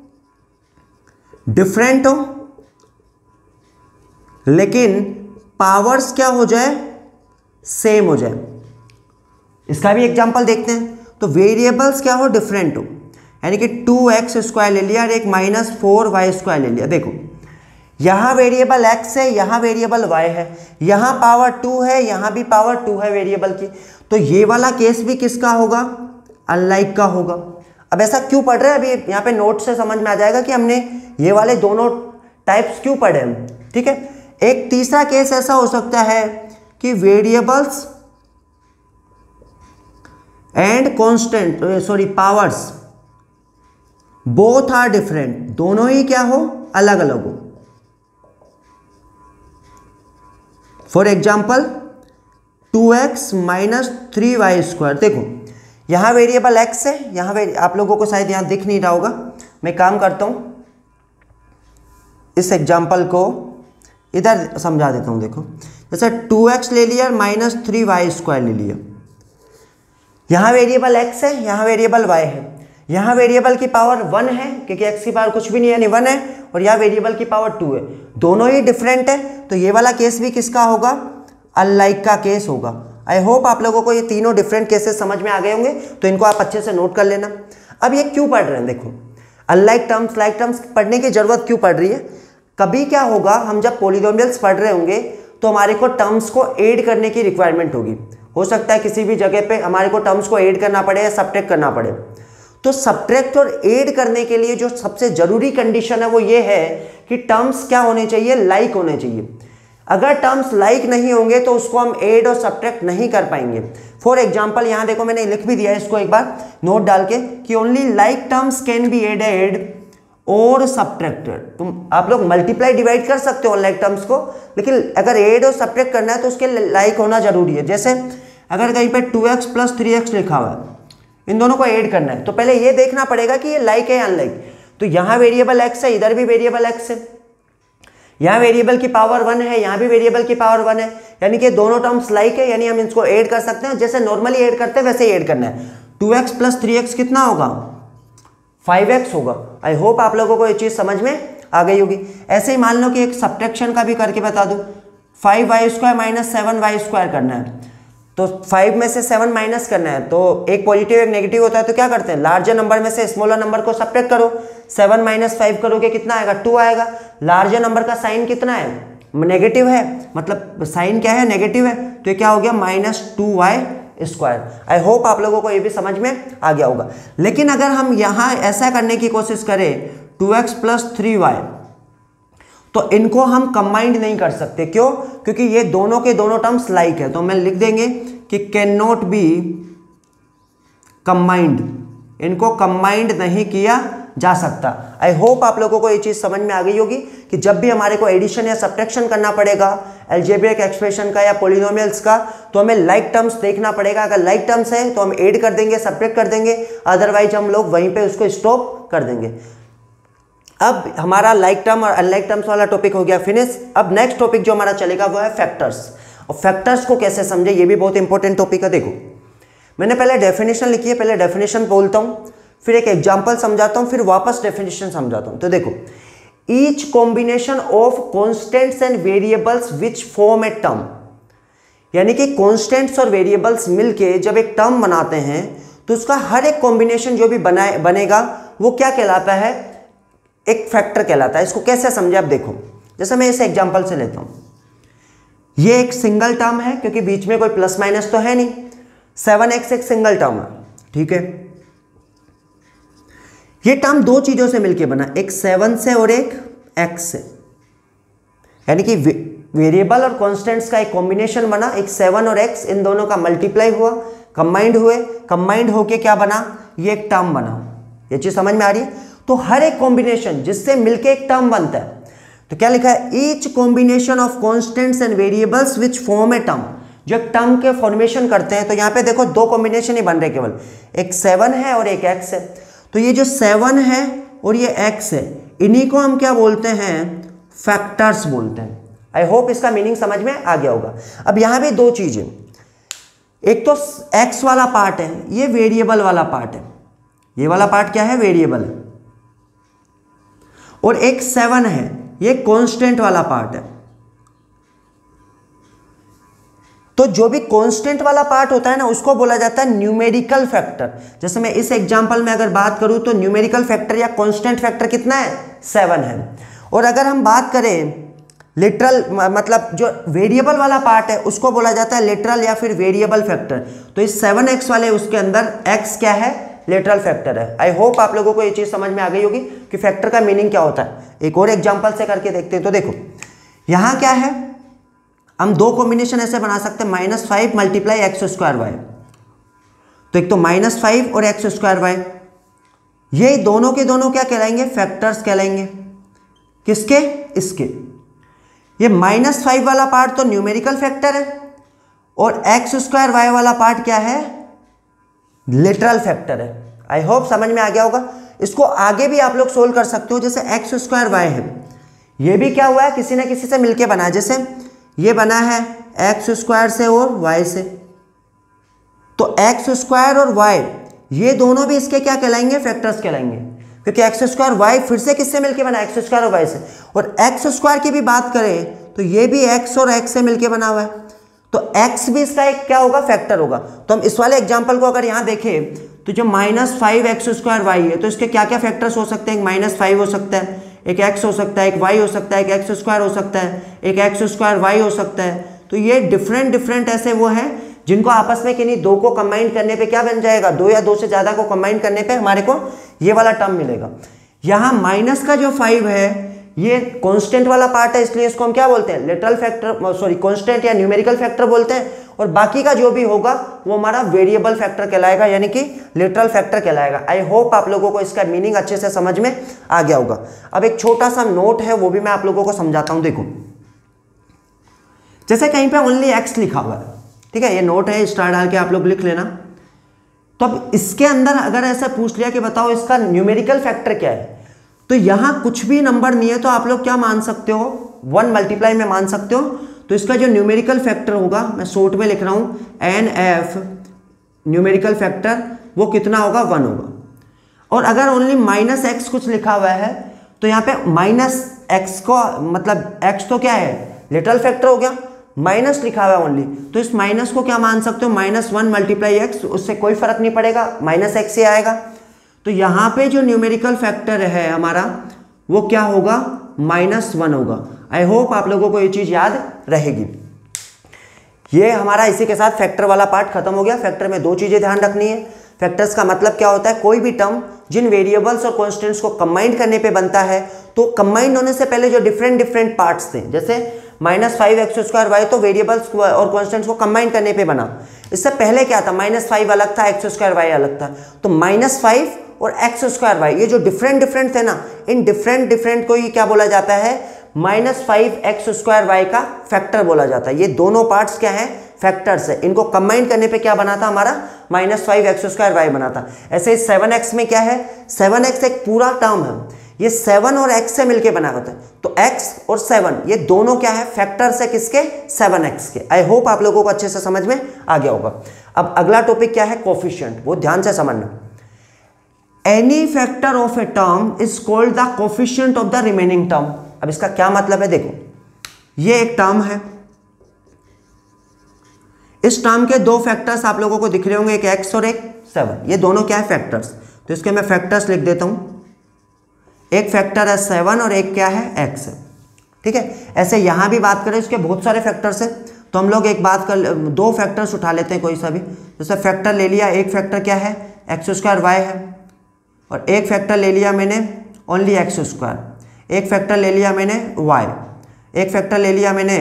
डिफरेंट हो, लेकिन पावर्स क्या हो जाए, सेम हो जाए। इसका भी एग्जांपल देखते हैं। तो वेरिएबल्स क्या हो, डिफरेंट हो, यानी कि 2x² ले लिया और एक -4y² ले लिया। देखो यहां वेरिएबल x है, यहां वेरिएबल y है, यहां पावर 2 है, यहां भी पावर 2 है वेरिएबल की। तो ये वाला केस भी किसका होगा, अनलाइक का होगा। अब ऐसा क्यों पढ़ रहे हैं, अभी यहाँ पे नोट से समझ में आ जाएगा कि हमने ये वाले दोनों टाइप्स क्यों पढ़े हैं, ठीक है। एक तीसरा केस ऐसा हो सकता है कि variables and constant powers both are different, दोनों ही क्या हो, अलग अलग हो। For example 2x -3y²। देखो यहां वेरिएबल x है, यहां आप लोगों को शायद यहां दिख नहीं रहा होगा, मैं काम करता हूं, इस एग्जाम्पल को इधर समझा देता हूं। देखो जैसे 2x ले लिया -3y² ले लिया, यहां वेरिएबल x है, यहां वेरिएबल y है, यहां वेरिएबल की पावर 1 है क्योंकि x की पावर कुछ भी नहीं है, यानी 1 है, और यहां वेरिएबल की पावर 2 है, दोनों ही डिफरेंट है। तो ये वाला केस भी किसका होगा, अनलाइक का केस होगा। आई होप आप लोगों को ये तीनों डिफरेंट केसेस समझ में आ गए होंगे, तो इनको आप अच्छे से नोट कर लेना। अब ये क्यों पढ़ रहे हैं, देखो अनलाइक टर्म्स लाइक टर्म्स पढ़ने की जरूरत क्यों पड़ रही है। कभी क्या होगा, हम जब पॉलीनोमियल्स पढ़ रहे होंगे तो हमारे को टर्म्स को ऐड करने की रिक्वायरमेंट होगी। हो सकता है किसी भी जगह पे हमारे को टर्म्स को ऐड करना पड़े या सब्ट्रैक्ट करना पड़े। तो सब्ट्रैक्ट और ऐड करने के लिए जो सबसे जरूरी कंडीशन है वो ये है कि टर्म्स क्या होने चाहिए, लाइक होने चाहिए। अगर टर्म्स लाइक नहीं होंगे तो उसको हम ऐड और सब्ट्रैक्ट नहीं कर पाएंगे। फॉर एग्जाम्पल यहाँ देखो मैंने लिख भी दिया है इसको एक बार नोट डाल के कि only like terms can be added और सब्ट्रैक्टेड। तुम आप लोग मल्टीप्लाई डिवाइड कर सकते हो लाइक टर्म्स को, लेकिन अगर ऐड और सब्ट्रैक्ट करना है तो उसके लाइक होना जरूरी है। जैसे अगर कहीं पे 2x + 3x लिखा हुआ है, इन दोनों को ऐड करना है तो पहले ये देखना पड़ेगा कि ये लाइक है या अनलाइक। तो यहाँ वेरिएबल x है, इधर भी वेरिएबल x है, यहाँ वेरिएबल की पावर 1 है, यहाँ भी वेरिएबल की पावर 1 है, यानी कि दोनों टर्म्स लाइक है, यानी हम इसको ऐड कर सकते हैं। जैसे नॉर्मली ऐड करते हैं वैसे ही ऐड करना है। 2x + 3x कितना होगा, 5x होगा। आई होप आप लोगों को ये चीज समझ में आ गई होगी। ऐसे ही मान लो कि एक सब्ट्रैक्शन का भी करके बता दूं, 5y² - 7y² करना है। तो 5 में से 7 माइनस करना है, तो एक पॉजिटिव एक नेगेटिव होता है, तो क्या करते हैं, लार्जर नंबर में से स्मॉलर नंबर को सब्ट्रैक्ट करो। 7 माइनस 5 करोगे कितना आएगा, 2 आएगा। लार्जर नंबर का साइन कितना है, नेगेटिव है, मतलब साइन क्या है, नेगेटिव है, तो ये क्या हो गया -2y²। आई होप आप लोगों को ये भी समझ में आ गया होगा। लेकिन अगर हम यहाँ ऐसा करने की कोशिश करें 2x + 3y, तो इनको हम कंबाइंड नहीं कर सकते। क्यों? क्योंकि ये दोनों के दोनों टर्म्स लाइक है, तो मैं लिख देंगे कि कैन नॉट बी कंबाइंड, इनको कंबाइंड नहीं किया जा सकता। आई होप आप लोगों को ये चीज समझ में आ गई होगी कि जब भी हमारे को एडिशन या सब्ट्रैक्शन करना पड़ेगा अलजेब्रिक एक्सप्रेशन का या पॉलिनोमियल्स का, तो हमें लाइक टर्म्स देखना पड़ेगा। अगर लाइक टर्म्स है तो हम ऐड कर देंगे, सब्ट्रैक्ट कर देंगे, अदरवाइज हम लोग वहीं पे उसको स्टॉप कर देंगे। अब हमारा लाइक टर्म और अनलाइक टर्म्स वाला टॉपिक हो गया फिनिश। अब नेक्स्ट टॉपिक जो हमारा चलेगा वो है फैक्टर्स। और फैक्टर्स को कैसे समझे, ये भी बहुत इंपॉर्टेंट टॉपिक है। देखो मैंने पहले डेफिनेशन लिखी है, पहले डेफिनेशन बोलता हूँ, फिर एक एग्जांपल समझाता हूँ, फिर वापस डेफिनेशन समझाता हूँ। तो देखो, each combination of constants and variables which form a term, यानी कि कॉन्स्टेंट्स और वेरिएबल्स मिलके जब एक टर्म बनाते हैं तो उसका हर एक कॉम्बिनेशन जो भी बनेगा वो क्या कहलाता है, एक फैक्टर कहलाता है। इसको कैसे समझे आप देखो, जैसे मैं इस एग्जांपल से लेता हूं, ये एक सिंगल टर्म है क्योंकि बीच में कोई प्लस माइनस तो है नहीं, 7x एक सिंगल टर्म है, ठीक है। ये टर्म दो चीजों से मिलके बना, एक 7 से और एक x से, यानी कि वेरिएबल और कॉन्स्टेंट्स का एक कॉम्बिनेशन बना, एक 7 और x, इन दोनों का मल्टीप्लाई हुआ, कंबाइंड हुए, कंबाइंड होके क्या बना, ये एक टर्म बना। ये चीज समझ में आ रही है? तो हर एक कॉम्बिनेशन जिससे मिलके एक टर्म बनता है, तो क्या लिखा है, each combination of constants and variables which form a term, जो एक टर्म के फॉर्मेशन करते हैं। तो यहां पे देखो दो कॉम्बिनेशन ही बन रहे, केवल एक 7 है और एक x है। तो ये जो 7 है और ये x है, इन्हीं को हम क्या बोलते हैं, फैक्टर्स बोलते हैं। आई होप इसका मीनिंग समझ में आ गया होगा। अब यहां भी दो चीजें, एक तो x वाला पार्ट है, ये वेरिएबल वाला पार्ट है, ये वाला पार्ट क्या है, वेरिएबल है, और एक 7 है, ये कांस्टेंट वाला पार्ट है। तो जो भी कांस्टेंट वाला पार्ट होता है ना, उसको बोला जाता है न्यूमेरिकल फैक्टर। जैसे मैं इस एग्जांपल में अगर बात करूं तो न्यूमेरिकल फैक्टर या कांस्टेंट फैक्टर कितना है, 7 है। और अगर हम बात करें लिटरल, मतलब जो वेरिएबल वाला पार्ट है, उसको बोला जाता है लिटरल या फिर वेरिएबल फैक्टर। तो इस 7x वाले उसके अंदर x क्या है, लिटरल फैक्टर है। आई होप आप लोगों को ये चीज समझ में आ गई होगी कि फैक्टर का मीनिंग क्या होता है। एक और एग्जांपल से करके देखते हैं। तो देखो यहां क्या है, हम दो कॉम्बिनेशन ऐसे बना सकते हैं, -5 × x²y। तो एक तो -5 और x²y, ये दोनों के दोनों क्या कहलाएंगे, फैक्टर्स कहलाएंगे। किसके, इसके। ये -5 वाला पार्ट तो न्यूमेरिकल फैक्टर है और x²y वाला पार्ट क्या है, लिटरल फैक्टर है। आई होप समझ में आ गया होगा। इसको आगे भी आप लोग सोल्व कर सकते हो, जैसे x² है, ये भी क्या हुआ है, किसी ना किसी से मिलके बना है। जैसे ये बना है x² से और y से, तो x² और y ये दोनों भी इसके क्या कहलाएंगे, फैक्टर्स कहलाएंगे, क्योंकि x²y फिर से किससे मिलके बना, x² और y से। और x² की भी बात करें तो ये भी x और x से मिलके बना हुआ है, तो x भी इसका एक क्या होगा, फैक्टर होगा। तो हम इस वाले एग्जांपल को अगर यहाँ देखें तो जो -5x²y है, तो इसके क्या क्या फैक्टर्स हो सकते हैं, एक -5 हो सकता है, एक x हो सकता है, एक y हो सकता है, एक x² हो सकता है, एक x²y हो सकता है। तो ये डिफरेंट ऐसे वो हैं जिनको आपस में किन्हीं दो को कंबाइन करने पे क्या बन जाएगा, दो या दो से ज्यादा को कंबाइन करने पे हमारे को ये वाला टर्म मिलेगा। यहाँ माइनस का जो 5 है ये कांस्टेंट वाला पार्ट है, इसलिए इसको हम क्या बोलते हैं, लिटरल फैक्टर, सॉरी कांस्टेंट या न्यूमेरिकल फैक्टर बोलते हैं। और बाकी का जो भी होगा वो हमारा वेरिएबल फैक्टर कहलाएगा, यानी कि लिटरल फैक्टर कहलाएगा। आई होप आप लोगों को इसका मीनिंग अच्छे से समझ में आ गया होगा। अब एक छोटा सा नोट है, वो भी मैं आप लोगों को समझाता हूं। देखो जैसे कहीं पे ओनली x लिखा हुआ है, ठीक है, ये नोट है, स्टार डाल के आप लोग लिख लेना। तो अब इसके अंदर अगर ऐसा पूछ लिया कि बताओ इसका न्यूमेरिकल फैक्टर क्या है, तो यहां कुछ भी नंबर नहीं है, तो आप लोग क्या मान सकते हो, 1 मल्टीप्लाई में मान सकते हो। तो इसका जो न्यूमेरिकल फैक्टर होगा, मैं शॉर्ट में लिख रहा हूं, NF न्यूमेरिकल फैक्टर, वो कितना होगा, 1 होगा। और अगर ओनली -x कुछ लिखा हुआ है, तो यहाँ पे -x को मतलब x तो क्या है, लिटरल फैक्टर हो गया, माइनस लिखा हुआ है ओनली, तो इस माइनस को क्या मान सकते हो, -1 मल्टीप्लाई एक्स, उससे कोई फर्क नहीं पड़ेगा, -x ही आएगा। तो यहाँ पे जो न्यूमेरिकल फैक्टर है हमारा वो क्या होगा, -1 होगा। आई होप आप लोगों को ये चीज याद रहेगी। ये हमारा इसी के साथ फैक्टर वाला पार्ट खत्म हो गया। फैक्टर में दो चीजें ध्यान रखनी है। फैक्टर्स का मतलब क्या होता है, कोई भी टर्म जिन वेरिएबल्स और कॉन्स्टेंट्स को कंबाइंड करने पे बनता है, तो कंबाइंड होने से पहले जो डिफरेंट पार्ट्स थे, जैसे -5x² तो वेरिएबल्स और कॉन्स्टेंट्स को कंबाइन करने पे बना। इससे पहले क्या था, -5 अलग था, x² अलग था। तो -5 और x² ये जो डिफरेंट थे ना, इन डिफरेंट को ही क्या बोला जाता है, -5x² का फैक्टर बोला जाता है। ये दोनों पार्ट्स क्या है, फैक्टर्स है। इनको कंबाइन करने पे क्या बना था हमारा, -5x² बना था। ऐसे 7x में क्या है, 7x एक पूरा टर्म है, ये 7 और x से मिलके बना होता है। तो x और 7 ये दोनों क्या है, फैक्टर्स है किसके, 7x के। आई होप आप लोगों को अच्छे से समझ में आ गया होगा। अब अगला टॉपिक क्या है, कोफिशिएंट, वो ध्यान से समझना। Any factor of a term is called the coefficient of the remaining term. अब इसका क्या मतलब है, देखो ये एक टर्म है, इस टर्म के दो फैक्टर्स आप लोगों को दिख रहे होंगे, एक x और एक 7, ये दोनों क्या है, फैक्टर्स। तो इसके मैं फैक्टर्स लिख देता हूं, एक फैक्टर है 7 और एक क्या है, x है। ठीक है, ऐसे यहां भी बात करें, इसके बहुत सारे फैक्टर्स है, तो हम लोग एक बात कर, दो फैक्टर्स उठा लेते हैं कोई सा भी। जैसे फैक्टर ले लिया, एक फैक्टर क्या है, x² है, और एक फैक्टर ले लिया मैंने ओनली x², एक फैक्टर ले लिया मैंने y, एक फैक्टर ले लिया मैंने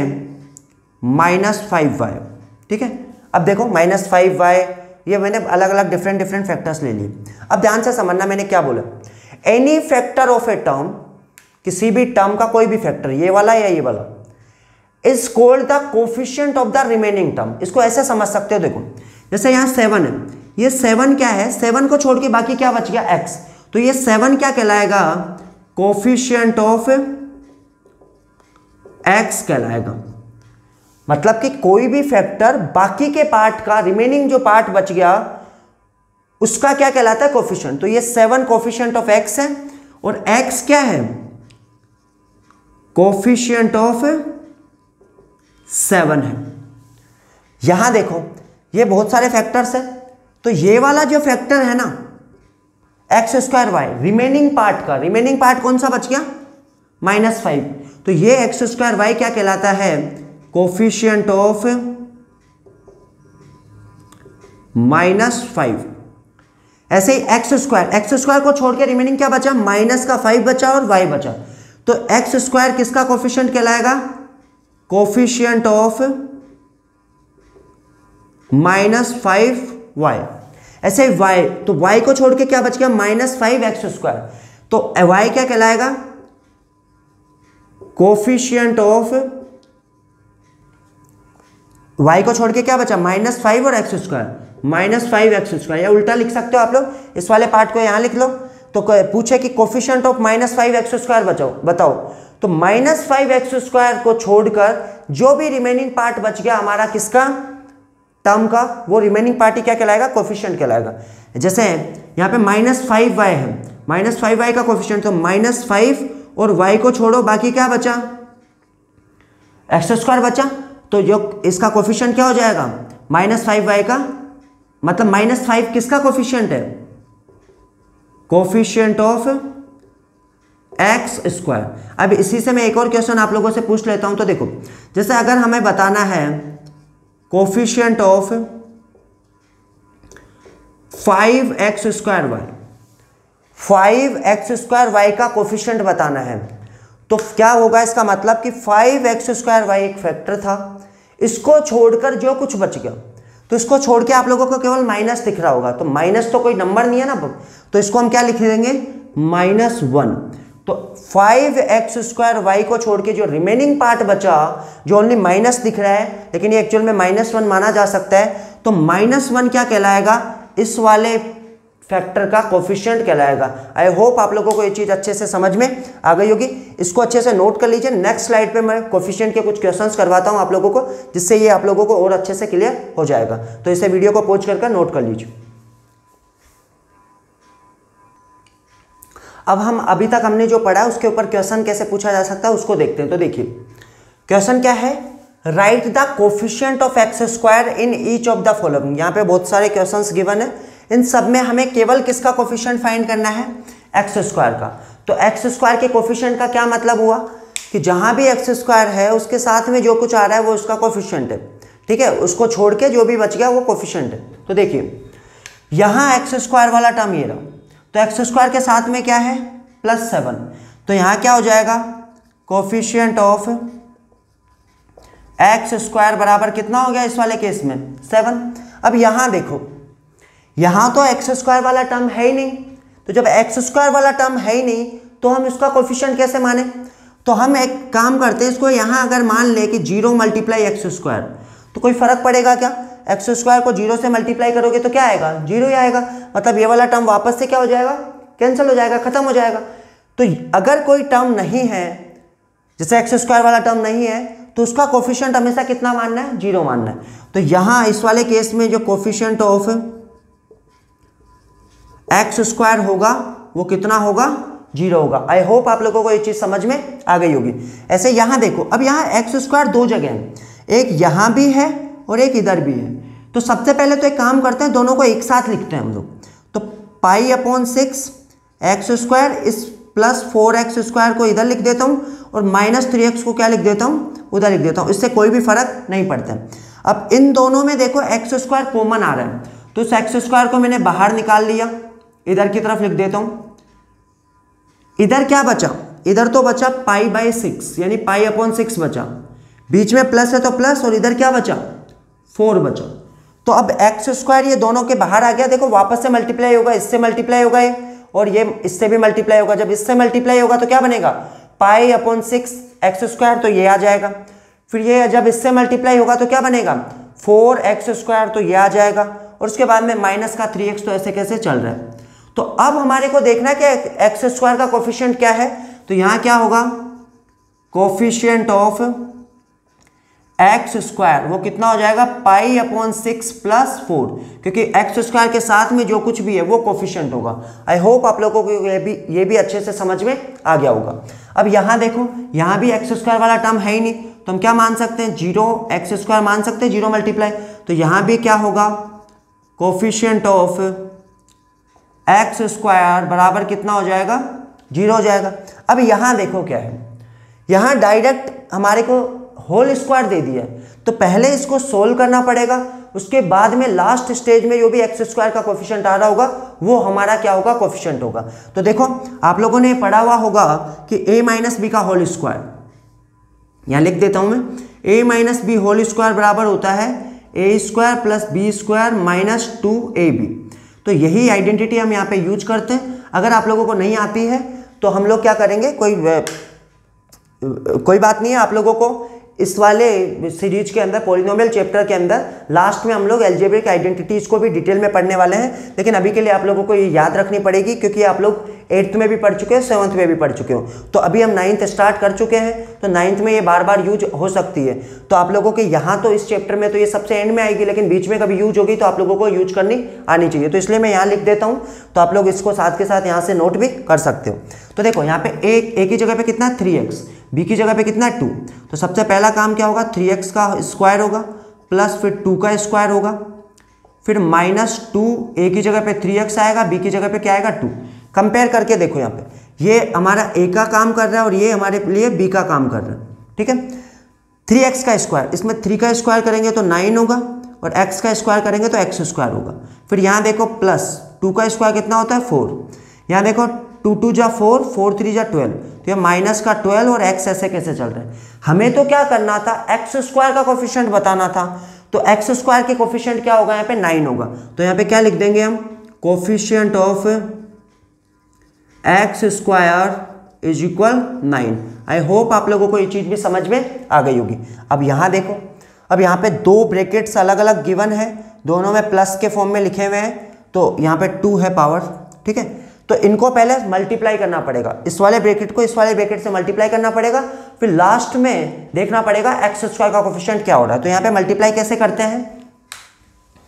-5y। ठीक है, अब देखो -5y ये मैंने अलग अलग डिफरेंट फैक्टर्स ले लिए। अब ध्यान से समझना मैंने क्या बोला, any factor of a term, किसी भी टर्म का कोई भी फैक्टर, ये वाला या ये वाला, is called the coefficient of the remaining term. इसको ऐसे समझ सकते हो, देखो जैसे यहाँ 7 है, ये 7 क्या है, 7 को छोड़ के बाकी क्या बच गया, x, तो ये 7 क्या कहलाएगा, कोफिशिएंट ऑफ x कहलाएगा। मतलब कि कोई भी फैक्टर बाकी के पार्ट का, रिमेनिंग जो पार्ट बच गया उसका क्या कहलाता है, कोफिशिएंट। तो ये 7 कोफिशिएंट ऑफ x है, और x क्या है, कोफिशिएंट ऑफ 7 है। यहां देखो ये बहुत सारे फैक्टर्स है, तो ये वाला जो फैक्टर है ना x²y, रिमेनिंग पार्ट का, रिमेनिंग पार्ट कौन सा बच गया, -5, तो ये x²y क्या कहलाता है, कोफिशिएंट ऑफ -5। ऐसे ही x² को छोड़ के रिमेनिंग क्या बचा, -5 बचा और y बचा, तो x² किसका कोफिशिएंट कहलाएगा, कोफिशिएंट ऑफ -5y। ऐसे y, तो y को छोड़ के क्या बच गया, -5x², तो y क्या कहलाएगा, कोफिशिएंट ऑफ, y को छोड़ के क्या बचा, -5 और x², -5x², या उल्टा लिख सकते हो आप लोग, इस वाले पार्ट को यहां लिख लो। तो पूछे कि कोफिशिएंट ऑफ -5x² बताओ, तो -5x² को छोड़कर जो भी रिमेनिंग पार्ट बच गया हमारा किसका, टर्म का, वो रिमेनिंग पार्ट ही क्या कहलाएगा, कोफिशिएंट कहलाएगा। जैसे यहाँ पे -5y है, -5y का कोफिशिएंट, तो -5 और y को छोड़ो बाकी क्या बचा, x² बचा, तो जो इसका कोफिशिएंट क्या हो जाएगा, -5y का, मतलब -5 किसका कोफिशिएंट है, कोफिशिएंट ऑफ x²। अब इसी से मैं एक और क्वेश्चन आप लोगों से पूछ लेता हूं। तो देखो जैसे अगर हमें बताना है कोफिशिएंट ऑफ 5x²y, 5x²y का कोफिशिएंट बताना है, तो क्या होगा, इसका मतलब कि 5x²y एक फैक्टर था, इसको छोड़कर जो कुछ बच गया, तो इसको छोड़ के आप लोगों को केवल माइनस दिख रहा होगा, तो माइनस तो कोई नंबर नहीं है ना, तो इसको हम क्या लिख देंगे, -1। तो 5x²y को छोड़ के जो रिमेनिंग पार्ट बचा, जो ओनली माइनस दिख रहा है लेकिन ये एक्चुअल में -1 माना जा सकता है, तो -1 क्या कहलाएगा, इस वाले फैक्टर का कोफिशिएंट कहलाएगा। आई होप आप लोगों को ये चीज अच्छे से समझ में आ गई होगी। इसको अच्छे से नोट कर लीजिए। नेक्स्ट स्लाइड पे मैं कोफिशिएंट के कुछ क्वेश्चंस करवाता हूं आप लोगों को, जिससे ये आप लोगों को और अच्छे से क्लियर हो जाएगा। तो इसे वीडियो को पॉज करके नोट कर लीजिए। अब हम अभी तक हमने जो पढ़ा उसके ऊपर क्वेश्चन कैसे पूछा जा सकता है उसको देखते हैं। तो देखिए क्वेश्चन क्या है, write the coefficient of x square in each of the following. यहाँ पे बहुत सारे क्वेश्चंस गिवन है, इन सब में हमें केवल किसका कोफिशिएंट फाइंड करना है, एक्स स्क्वायर का। तो एक्स स्क्वायर के कोफिशिएंट का क्या मतलब हुआ कि जहां भी एक्स स्क्वायर है उसके साथ में जो कुछ आ रहा है वो उसका कोफिशिएंट है, ठीक है, उसको छोड़ के जो भी बच गया वो कोफिशिएंट है। तो देखिए यहाँ एक्स स्क्वायर वाला टर्म ये रहा, तो एक्स स्क्वायर के साथ में क्या है +7, तो यहाँ क्या हो जाएगा कोफिशिएंट ऑफ एक्स स्क्वायर बराबर कितना हो गया इस वाले केस में 7। अब यहाँ देखो, यहाँ तो एक्स स्क्वायर वाला टर्म है ही नहीं, तो जब एक्स स्क्वायर वाला टर्म है ही नहीं तो हम इसका कोफिशिएंट कैसे माने। तो हम एक काम करते हैं, इसको यहाँ अगर मान ले कि 0 × एक्स स्क्वायर, तो कोई फर्क पड़ेगा क्या, एक्स स्क्वायर को 0 से मल्टीप्लाई करोगे तो क्या आएगा 0 ही आएगा, मतलब ये वाला टर्म वापस से क्या हो जाएगा कैंसिल हो जाएगा, खत्म हो जाएगा। तो अगर कोई टर्म नहीं है, जैसे एक्स स्क्वायर वाला टर्म नहीं है, तो उसका कोफिशिएंट हमेशा कितना मानना है 0 मानना है। तो यहाँ इस वाले केस में जो कोफिशिएंट ऑफ एक्स स्क्वायर होगा वो कितना होगा 0 होगा। आई होप आप लोगों को ये चीज समझ में आ गई होगी। ऐसे यहाँ देखो, अब यहाँ एक्स स्क्वायर दो जगह है, एक यहाँ भी है और एक इधर भी है। तो सबसे पहले तो एक काम करते हैं, दोनों को एक साथ लिखते हैं हम लोग। तो π/6 एक्स स्क्वायर इस +4x स्क्वायर को इधर लिख देता हूँ और -3x को क्या लिख देता हूँ उधर लिख देता हूँ, इससे कोई भी फर्क नहीं पड़ता। अब इन दोनों में देखो एक्स स्क्वायर कॉमन आ रहा है, तो इस एक्स स्क्वायर को मैंने बाहर निकाल लिया, इधर की तरफ लिख देता हूँ। इधर क्या बचा, इधर तो बचा π/6 यानी π/6 बचा, बीच में प्लस है तो प्लस, और इधर क्या बचा 4 बचा। तो अब एक्स स्क्वायर ये दोनों के बाहर आ गया, देखो वापस से मल्टीप्लाई होगा, इससे मल्टीप्लाई होगा ये, और ये इससे भी मल्टीप्लाई होगा। जब इससे मल्टीप्लाई होगा तो क्या बनेगा π/6 एक्स स्क्वायर, तो ये आ जाएगा। फिर ये जब इससे मल्टीप्लाई होगा तो क्या बनेगा 4x स्क्वायर, तो ये आ जाएगा, और उसके बाद में माइनस का 3x, तो ऐसे कैसे चल रहा है। तो अब हमारे को देखना है कि एक्स स्क्वायर का कोफिशिएंट क्या है, तो यहाँ क्या होगा कोफिशिएंट ऑफ एक्स स्क्वायर वो कितना हो जाएगा π/6 + 4, क्योंकि एक्स स्क्वायर के साथ में जो कुछ भी है वो कोफिशिएंट होगा। आई होप आप लोगों को ये भी अच्छे से समझ में आ गया होगा। अब यहाँ देखो, यहाँ भी एक्स स्क्वायर वाला टर्म है ही नहीं, तो हम क्या मान सकते हैं 0x स्क्वायर मान सकते हैं, 0 मल्टीप्लाई। तो यहाँ भी क्या होगा कोफिशिएंट ऑफ एक्स स्क्वायर बराबर कितना हो जाएगा 0 हो जाएगा। अब यहाँ देखो क्या है, यहाँ डायरेक्ट हमारे को होल स्क्वायर दे दिया है, तो पहले इसको सोल्व करना पड़ेगा, उसके बाद में लास्ट स्टेज में जो भी एक्स स्क्वायर का कोफिशिएंट आ रहा होगा वो हमारा क्या होगा कोफिशिएंट होगा। तो देखो आप लोगों ने पढ़ा हुआ होगा कि a - b का होल स्क्वायर, यहाँ लिख देता हूं मैं, a - b होल स्क्वायर बराबर होता है a² + b² - 2ab। तो यही आइडेंटिटी हम यहाँ पे यूज करते हैं। अगर आप लोगों को नहीं आती है तो हम लोग क्या करेंगे, कोई बात नहीं है, आप लोगों को इस वाले सीरीज के अंदर पॉलिनोमियल चैप्टर के अंदर लास्ट में हम लोग अलजेब्रिक आइडेंटिटीज को भी डिटेल में पढ़ने वाले हैं। लेकिन अभी के लिए आप लोगों को ये याद रखनी पड़ेगी, क्योंकि आप लोग 8th में भी पढ़ चुके हैं, 7th में भी पढ़ चुके हो, तो अभी हम 9th स्टार्ट कर चुके हैं, तो 9th में ये बार बार यूज हो सकती है। तो आप लोगों के यहाँ तो इस चैप्टर में तो ये सबसे एंड में आएगी, लेकिन बीच में कभी यूज होगी तो आप लोगों को यूज करनी आनी चाहिए। तो इसलिए मैं यहाँ लिख देता हूँ, तो आप लोग इसको साथ के साथ यहाँ से नोट भी कर सकते हो। तो देखो यहाँ पे ए की जगह पे कितना 3x, b की जगह पे कितना 2। तो सबसे पहला काम क्या होगा 3x का स्क्वायर होगा प्लस फिर 2 का स्क्वायर होगा, फिर -2, a की जगह पे 3x आएगा, b की जगह पे क्या आएगा 2। कंपेयर करके देखो यहाँ पे ये हमारा a का काम कर रहा है और ये हमारे लिए b का काम कर रहा है, ठीक है। 3x का स्क्वायर, इसमें 3 का स्क्वायर करेंगे तो 9 होगा, और x का स्क्वायर करेंगे तो x स्क्वायर होगा। फिर यहाँ देखो प्लस 2 का स्क्वायर कितना होता है 4, यहाँ देखो 2 × 2 = 4, 4 × 3 = 12, तो ये माइनस का 12 और x ऐसे कैसे चल रहा है। हमें तो क्या करना था एक्स स्क्वायर का कोफिशिएंट बताना था, तो एक्स स्क्वायर के कोफिशिएंट क्या होगा यहाँ पे 9 होगा। तो यहाँ पे क्या लिख देंगे हम coefficient of x square is equal 9। I hope आप लोगों को ये चीज भी समझ में आ गई होगी। अब यहाँ देखो, अब यहाँ पे 2 ब्रैकेट्स अलग अलग गिवन है, दोनों में प्लस के फॉर्म में लिखे हुए हैं, तो यहाँ पे 2 है पावर, ठीक है। तो इनको पहले मल्टीप्लाई करना पड़ेगा, इस वाले ब्रैकेट को इस वाले ब्रैकेट से मल्टीप्लाई करना पड़ेगा, फिर लास्ट में देखना पड़ेगा एक्स स्क्वायर का कोफिशिएंट क्या हो रहा है। तो यहाँ पे मल्टीप्लाई कैसे करते हैं,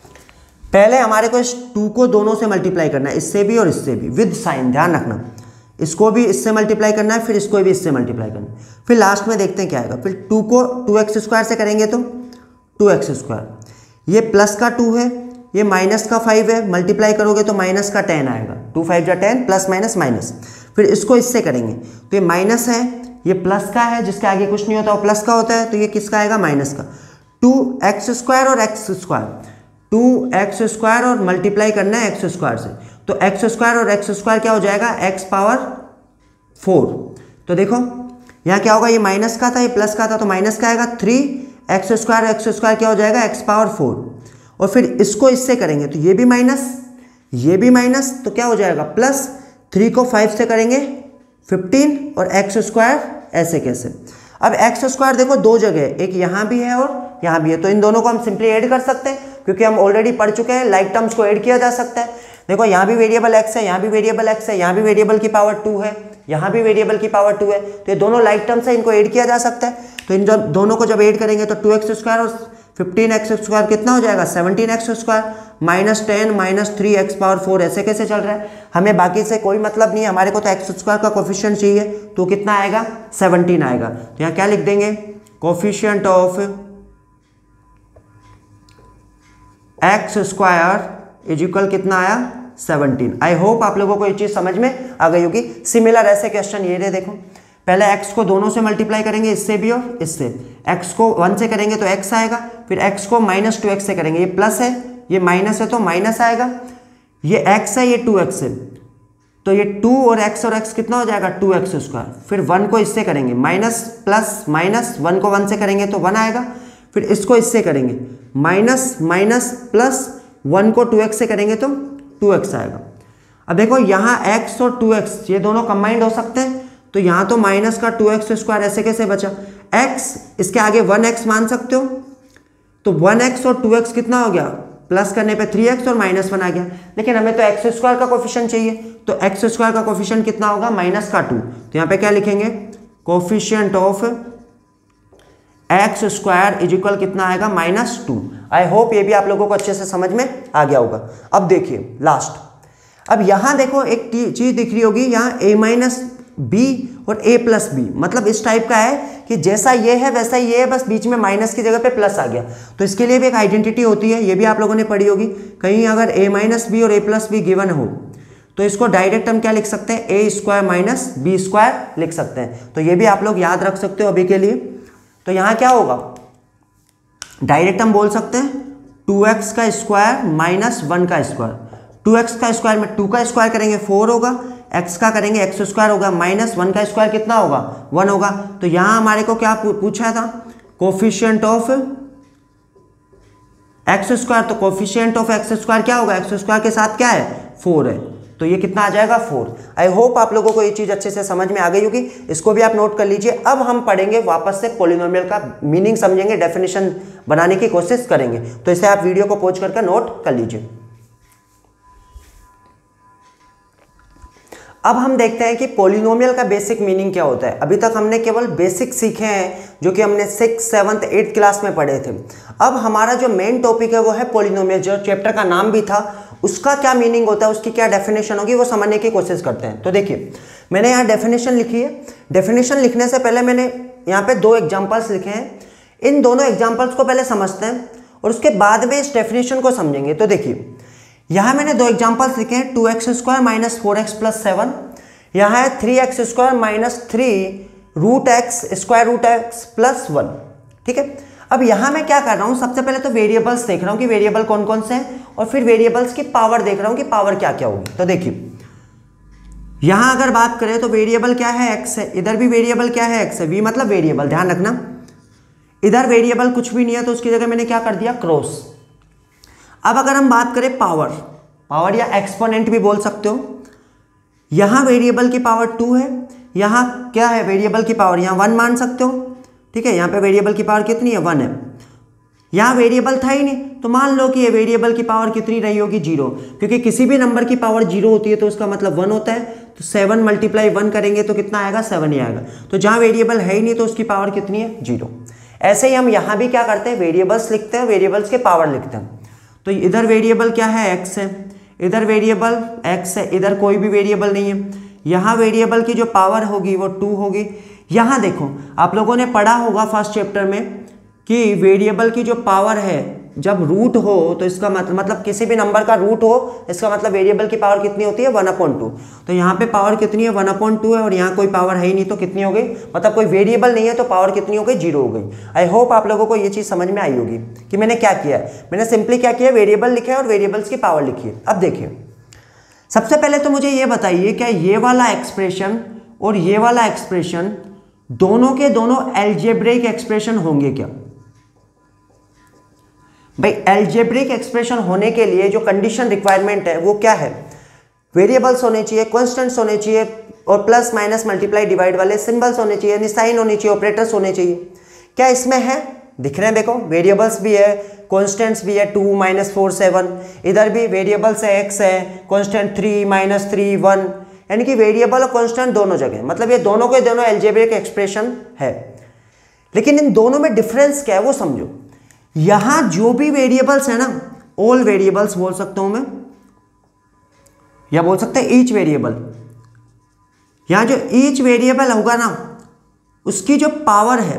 पहले हमारे को इस 2 को दोनों से मल्टीप्लाई करना है, इससे भी और इससे भी, विद साइन, ध्यान रखना। इसको भी इससे मल्टीप्लाई करना है, फिर इसको भी इससे मल्टीप्लाई करना है, फिर लास्ट में देखते हैं क्या आएगा। फिर 2 को 2x² से करेंगे तो 2x², ये प्लस का 2 है, ये माइनस का 5 है, मल्टीप्लाई करोगे तो माइनस का 10 आएगा, 2 5 जा 10, प्लस माइनस माइनस। फिर इसको इससे करेंगे तो ये माइनस है, ये प्लस का है, जिसके आगे कुछ नहीं होता वो प्लस का होता है, तो ये किसका आएगा, माइनस का। 2x² और x², 2x² और मल्टीप्लाई करना है x² से, तो x² और x² क्या हो जाएगा, x पावर 4। तो देखो यहाँ क्या होगा, ये माइनस का था, ये प्लस का था, तो माइनस का आएगा 3x² x² क्या हो जाएगा, x पावर 4। और फिर इसको इससे करेंगे तो ये भी माइनस, ये भी माइनस, तो क्या हो जाएगा प्लस, 3 को 5 से करेंगे 15 और x² ऐसे कैसे। अब x² देखो दो जगह, एक यहाँ भी है और यहाँ भी है, तो इन दोनों को हम सिंपली ऐड कर सकते हैं, क्योंकि हम ऑलरेडी पढ़ चुके हैं लाइक टर्म्स को ऐड किया जा सकता है। देखो यहाँ भी वेरिएबल x है, यहाँ भी वेरिएबल x है, यहाँ भी वेरिएबल की पावर 2 है, यहाँ भी वेरिएबल की पावर 2 है, तो ये दोनों लाइक टर्म्स है, इनको ऐड किया जा सकता है। तो इन दोनों को जब ऐड करेंगे तो 2x² और 15x² कितना हो जाएगा, 17x² minus 10 minus 3x power 4 ऐसे कैसे चल रहा है। हमें बाकी से कोई मतलब नहीं है, हमारे को तो x² का कोफिशिएंट चाहिए, तो कितना आएगा, 17 आएगा। तो यहाँ क्या लिख देंगे, coefficient of x² is equal कितना आया, 17। आई होप आप लोगों को ये चीज समझ में आ गई होगी। सिमिलर ऐसे क्वेश्चन ये रहे, देखो पहले x को दोनों से मल्टीप्लाई करेंगे, इससे भी और इससे। x को 1 से करेंगे तो x आएगा, फिर x को -2x से करेंगे, ये प्लस है ये माइनस है तो माइनस आएगा, ये x है ये 2x है, तो ये 2 और x कितना हो जाएगा, 2x²। फिर 1 को इससे करेंगे, माइनस प्लस माइनस, 1 को 1 से करेंगे तो 1 आएगा, फिर इसको इससे करेंगे, माइनस माइनस प्लस, 1 को 2x से करेंगे तो 2x आएगा। अब देखो यहाँ x और 2x ये दोनों कंबाइंड हो सकते हैं, तो यहाँ तो माइनस का 2x² ऐसे कैसे बचा, x इसके आगे 1x मान सकते हो, तो 1x और 2x कितना हो गया, प्लस करने पे 3x और -1 आ गया। लेकिन हमें तो x² का कोफिशिएंट चाहिए, तो x² का कोफिशिएंट कितना होगा, माइनस का 2। तो यहाँ पे क्या लिखेंगे, coefficient of x² is equal कितना आएगा, -2। आई होप ये भी आप लोगों को अच्छे से समझ में आ गया होगा। अब देखिए लास्ट, अब यहाँ देखो एक चीज दिख रही होगी, यहाँ a-b और a+b, मतलब इस टाइप का है कि जैसा ये है वैसा ये है, बस बीच में माइनस की जगह पे प्लस आ गया। तो इसके लिए भी एक आइडेंटिटी होती है, ये भी आप लोगों ने पढ़ी होगी कहीं, अगर a-b और a+b गिवन हो तो इसको डायरेक्ट हम क्या लिख सकते हैं, a² - b² लिख सकते हैं। तो ये भी आप लोग याद रख सकते हो अभी के लिए। तो यहाँ क्या होगा, डायरेक्ट हम बोल सकते हैं 2x² - 1 का स्क्वायर, 2x का स्क्वायर में 2 का स्क्वायर करेंगे 4 होगा, x का करेंगे x² होगा, -1 का स्क्वायर कितना होगा, 1 होगा। तो यहाँ हमारे को क्या पूछा था, कोफिशिएंट ऑफ x², तो कोफिशिएंट ऑफ x² क्या होगा, x² के साथ क्या है, 4 है, तो ये कितना आ जाएगा, 4। आई होप आप लोगों को ये चीज अच्छे से समझ में आ गई होगी, इसको भी आप नोट कर लीजिए। अब हम पढ़ेंगे वापस से पॉलिनोमियल का मीनिंग समझेंगे, डेफिनेशन बनाने की कोशिश करेंगे, तो इसे आप वीडियो को पॉज करके नोट कर लीजिए। अब हम देखते हैं कि पॉलिनोमियल का बेसिक मीनिंग क्या होता है। अभी तक हमने केवल बेसिक सीखे हैं, जो कि हमने 6th 7th 8th क्लास में पढ़े थे। अब हमारा जो मेन टॉपिक है वो है पॉलिनोमियल, जो चैप्टर का नाम भी था, उसका क्या मीनिंग होता है, उसकी क्या डेफिनेशन होगी, वो समझने की कोशिश करते हैं। तो देखिए मैंने यहाँ डेफिनेशन लिखी है। डेफिनेशन लिखने से पहले मैंने यहाँ पे 2 एग्जाम्पल्स लिखे हैं। इन दोनों एग्जाम्पल्स को पहले समझते हैं और उसके बाद में इस डेफिनेशन को समझेंगे। तो देखिए यहाँ मैंने 2 एग्जाम्पल्स लिखे हैं, 2x² - 4x + 7, यहाँ है 3x² - 3√x² + 1। ठीक है, अब यहाँ मैं क्या कर रहा हूँ, सबसे पहले तो वेरिएबल्स देख रहा हूँ कि वेरिएबल कौन कौन से हैं, और फिर वेरिएबल्स की पावर देख रहा हूँ कि पावर क्या क्या होगी। तो देखिए यहाँ अगर बात करें तो वेरिएबल क्या है, x है, इधर भी वेरिएबल क्या है, x है, v मतलब वेरिएबल, ध्यान रखना इधर वेरिएबल कुछ भी नहीं है, तो उसकी जगह मैंने क्या कर दिया, क्रॉस। अब अगर हम बात करें पावर या एक्सपोनेंट भी बोल सकते हो, यहाँ वेरिएबल की पावर 2 है, यहाँ क्या है वेरिएबल की पावर, यहाँ 1 मान सकते हो। ठीक है, यहाँ पे वेरिएबल की पावर कितनी है, 1 है। यहाँ वेरिएबल था ही नहीं, तो मान लो कि ये वेरिएबल की पावर कितनी रही होगी, 0, क्योंकि किसी भी नंबर की पावर 0 होती है तो उसका मतलब 1 होता है। तो 7 × 1 करेंगे तो कितना आएगा, 7 ही आएगा। तो जहाँ वेरिएबल है ही नहीं तो उसकी पावर कितनी है, 0। ऐसे ही हम यहाँ भी क्या करते हैं, वेरिएबल्स लिखते हैं, वेरिएबल्स के पावर लिखते हैं। तो इधर वेरिएबल क्या है, x है, इधर वेरिएबल x है, इधर कोई भी वेरिएबल नहीं है। यहाँ वेरिएबल की जो पावर होगी वो 2 होगी। यहाँ देखो आप लोगों ने पढ़ा होगा फर्स्ट चैप्टर में कि वेरिएबल की जो पावर है जब रूट हो तो इसका मतलब किसी भी नंबर का रूट हो, इसका मतलब वेरिएबल की पावर कितनी होती है 1/2। तो यहाँ पे पावर कितनी है 1/2 है, और यहाँ कोई पावर है ही नहीं तो कितनी हो गई, मतलब कोई वेरिएबल नहीं है तो पावर कितनी हो गई 0 हो गई। आई होप आप लोगों को ये चीज़ समझ में आई होगी कि मैंने क्या किया है। मैंने सिंपली क्या किया, वेरिएबल लिखा है और वेरिएबल्स की पावर लिखी है। अब देखिए सबसे पहले तो मुझे ये बताइए क्या ये वाला एक्सप्रेशन और ये वाला एक्सप्रेशन दोनों के दोनों अलजेब्रिक एक्सप्रेशन होंगे क्या? भाई अलजेब्रिक एक्सप्रेशन होने के लिए जो कंडीशन रिक्वायरमेंट है वो क्या है, वेरिएबल्स होने चाहिए, कांस्टेंट्स होने चाहिए, और प्लस माइनस मल्टीप्लाई डिवाइड वाले सिंबल्स होने चाहिए, यानी साइन होनी चाहिए, ऑपरेटर्स होने चाहिए। क्या इसमें है? दिख रहे हैं देखो, वेरिएबल्स भी है, कांस्टेंट्स भी है, 2 - 4 7, इधर भी वेरिएबल्स है, x है, कांस्टेंट 3 - 3 1, यानी कि वेरिएबल और कांस्टेंट दोनों जगह, मतलब ये दोनों के दोनों अलजेब्रिक एक्सप्रेशन है। लेकिन इन दोनों में डिफरेंस क्या है वो समझो। यहां जो भी वेरिएबल्स है ना, ऑल वेरिएबल्स बोल सकता हूं मैं, या बोल सकते हैं ईच वेरिएबल। यहां जो ईच वेरिएबल होगा ना उसकी जो पावर है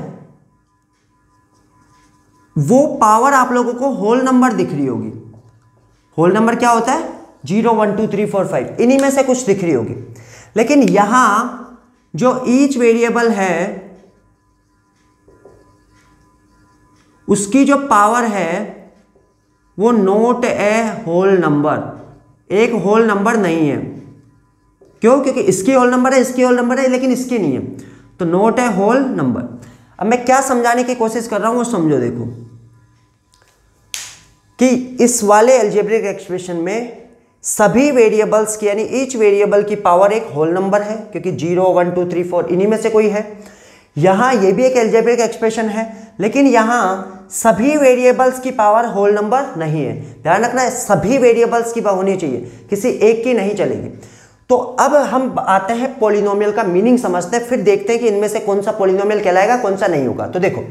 वो पावर आप लोगों को होल नंबर दिख रही होगी। होल नंबर क्या होता है 0 1 2 3 4 5, इन्हीं में से कुछ दिख रही होगी। लेकिन यहां जो ईच वेरिएबल है उसकी जो पावर है वो नॉट ए होल नंबर, एक होल नंबर नहीं है। क्यों? क्योंकि इसकी होल नंबर है, इसकी होल नंबर है, लेकिन इसकी नहीं है, तो नॉट ए होल नंबर। अब मैं क्या समझाने की कोशिश कर रहा हूं वो समझो। देखो कि इस वाले अलजेब्रिक एक्सप्रेशन में सभी वेरिएबल्स की यानी ईच वेरिएबल की पावर एक होल नंबर है, क्योंकि 0 1 2 3 4 इन्हीं में से कोई है। यहां ये भी एक अलजेब्रिक एक्सप्रेशन है, लेकिन यहां सभी वेरिएबल्स की पावर होल नंबर नहीं है। ध्यान रखना है, सभी वेरिएबल्स की होनी चाहिए, किसी एक की नहीं चलेगी। तो अब हम आते हैं पॉलिनोमियल का मीनिंग समझते हैं, फिर देखते हैं कि इनमें से कौन सा पॉलिनोमियल कहलाएगा कौन सा नहीं होगा। तो देखो,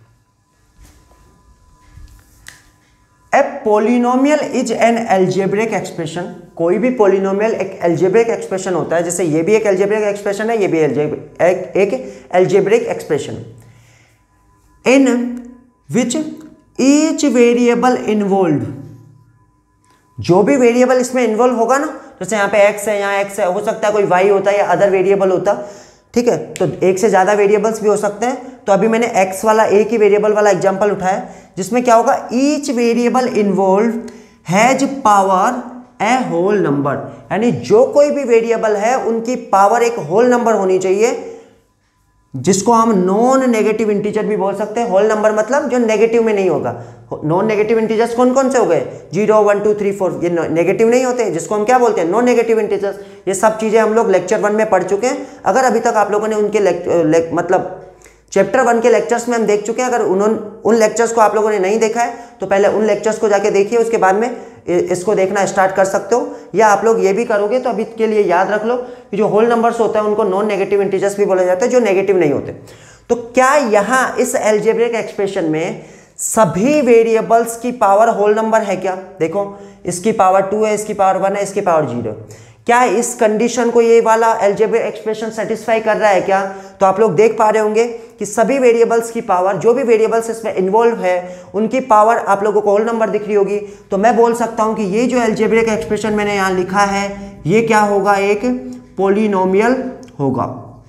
a polynomial is an algebraic expression. कोई भी पॉलिनोमियल एक अलजेब्रिक एक्सप्रेशन होता है, जैसे ये भी एक अलजेब्रिक एक्सप्रेशन है, ये भी एक algebraic expression, in which each variable involve, जो भी वेरिएबल इसमें इन्वॉल्व होगा ना, जैसे यहाँ पे x है, यहाँ x है, हो सकता है कोई y होता है या अदर वेरिएबल होता, ठीक है, तो एक से ज्यादा वेरिएबल्स भी हो सकते हैं। तो अभी मैंने x वाला एक ही वेरिएबल वाला एग्जांपल उठाया, जिसमें क्या होगा, each variable involve has power a whole number, यानी जो कोई भी वेरिएबल है उनकी पावर एक होल नंबर होनी चाहिए, जिसको हम नॉन नेगेटिव इंटीजर भी बोल सकते हैं। होल नंबर मतलब जो नेगेटिव में नहीं होगा। नॉन नेगेटिव इंटीजर्स कौन कौन से हो गए, 0 1 2 3 4, ये नेगेटिव नहीं होते, जिसको हम क्या बोलते हैं नॉन नेगेटिव इंटीजर्स। ये सब चीजें हम लोग लेक्चर 1 में पढ़ चुके हैं। अगर अभी तक आप लोगों ने उनके मतलब चैप्टर 1 के लेक्चर्स में हम देख चुके हैं, अगर उन लेक्चर्स को आप लोगों ने नहीं देखा है तो पहले उन लेक्चर्स को जाके देखिए, उसके बाद में इसको देखना स्टार्ट कर सकते हो। या आप लोग ये भी करोगे तो अभी के लिए याद रख लो कि जो होल नंबर्स होते हैं उनको नॉन नेगेटिव इंटीजर्स भी बोले जाते हैं, जो नेगेटिव नहीं होते। तो क्या यहाँ इस अलजेब्रिक एक्सप्रेशन में सभी वेरिएबल्स की पावर होल नंबर है क्या? देखो, इसकी पावर 2 है, इसकी पावर 1 है, इसकी पावर 0 है। क्या इस कंडीशन को ये वाला अलजेब्रिक एक्सप्रेशन सेटिस्फाई कर रहा है क्या? तो आप लोग देख पा रहे होंगे कि सभी वेरिएबल्स की पावर, जो भी वेरिएबल्स इसमें इन्वॉल्व है उनकी पावर आप लोगों को होल नंबर दिख रही होगी। तो मैं बोल सकता हूं कि ये जो अलजेब्रिक एक्सप्रेशन मैंने यहां लिखा है ये क्या होगा, एक पॉलिनोमियल होगा।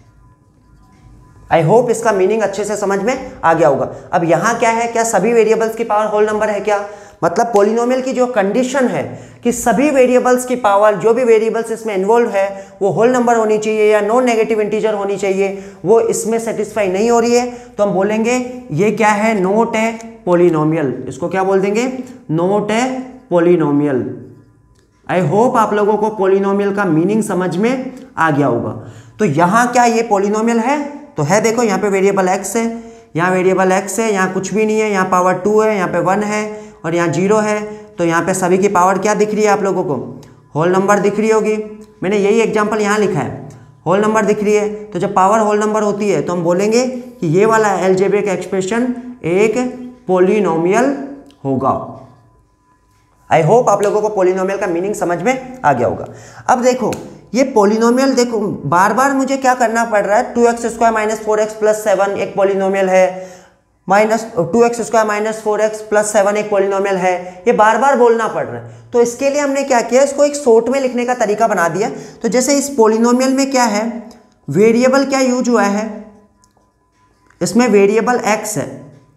आई होप इसका मीनिंग अच्छे से समझ में आ गया होगा। अब यहां क्या है, क्या सभी वेरिएबल्स की पावर होल नंबर है क्या? मतलब पॉलिनोमियल की जो कंडीशन है कि सभी वेरिएबल्स की पावर, जो भी वेरिएबल्स इसमें इन्वॉल्व है वो होल नंबर होनी चाहिए या नॉन नेगेटिव इंटीजर होनी चाहिए, वो इसमें सेटिस्फाई नहीं हो रही है, तो हम बोलेंगे ये क्या है, नॉट ए पॉलिनोमियल। इसको क्या बोल देंगे, not a polynomial. I hope आप लोगों को पॉलिनोमियल का मीनिंग समझ में आ गया होगा। तो यहां क्या ये पॉलिनोमियल है? तो है, देखो यहाँ पे वेरिएबल x है, यहाँ वेरिएबल x है, यहाँ कुछ भी नहीं है, यहाँ पावर 2 है, यहाँ पे 1 है और यहाँ 0 है। तो यहाँ पे सभी की पावर क्या दिख रही है आप लोगों को, होल नंबर दिख रही होगी। मैंने यही एग्जांपल यहाँ लिखा है, होल नंबर दिख रही है। तो जब पावर होल नंबर होती है तो हम बोलेंगे कि ये वाला अलजेब्रिक एक्सप्रेशन एक पॉलिनोमियल होगा। आई होप आप लोगों को पॉलिनोमियल का मीनिंग समझ में आ गया होगा। अब देखो ये पॉलिनोमियल देखो बार बार मुझे क्या करना पड़ रहा है, 2x² माइनस 4x प्लस 7 एक पॉलिनोमियल है, minus 2x² minus 4x plus 7 एक पॉलिनोमियल है, ये बार बार बोलना पड़ रहा है। तो इसके लिए हमने क्या किया, इसको एक शॉर्ट में लिखने का तरीका बना दिया। तो जैसे इस पॉलिनोमियल में क्या है, वेरिएबल क्या यूज हुआ है, इसमें वेरिएबल x है,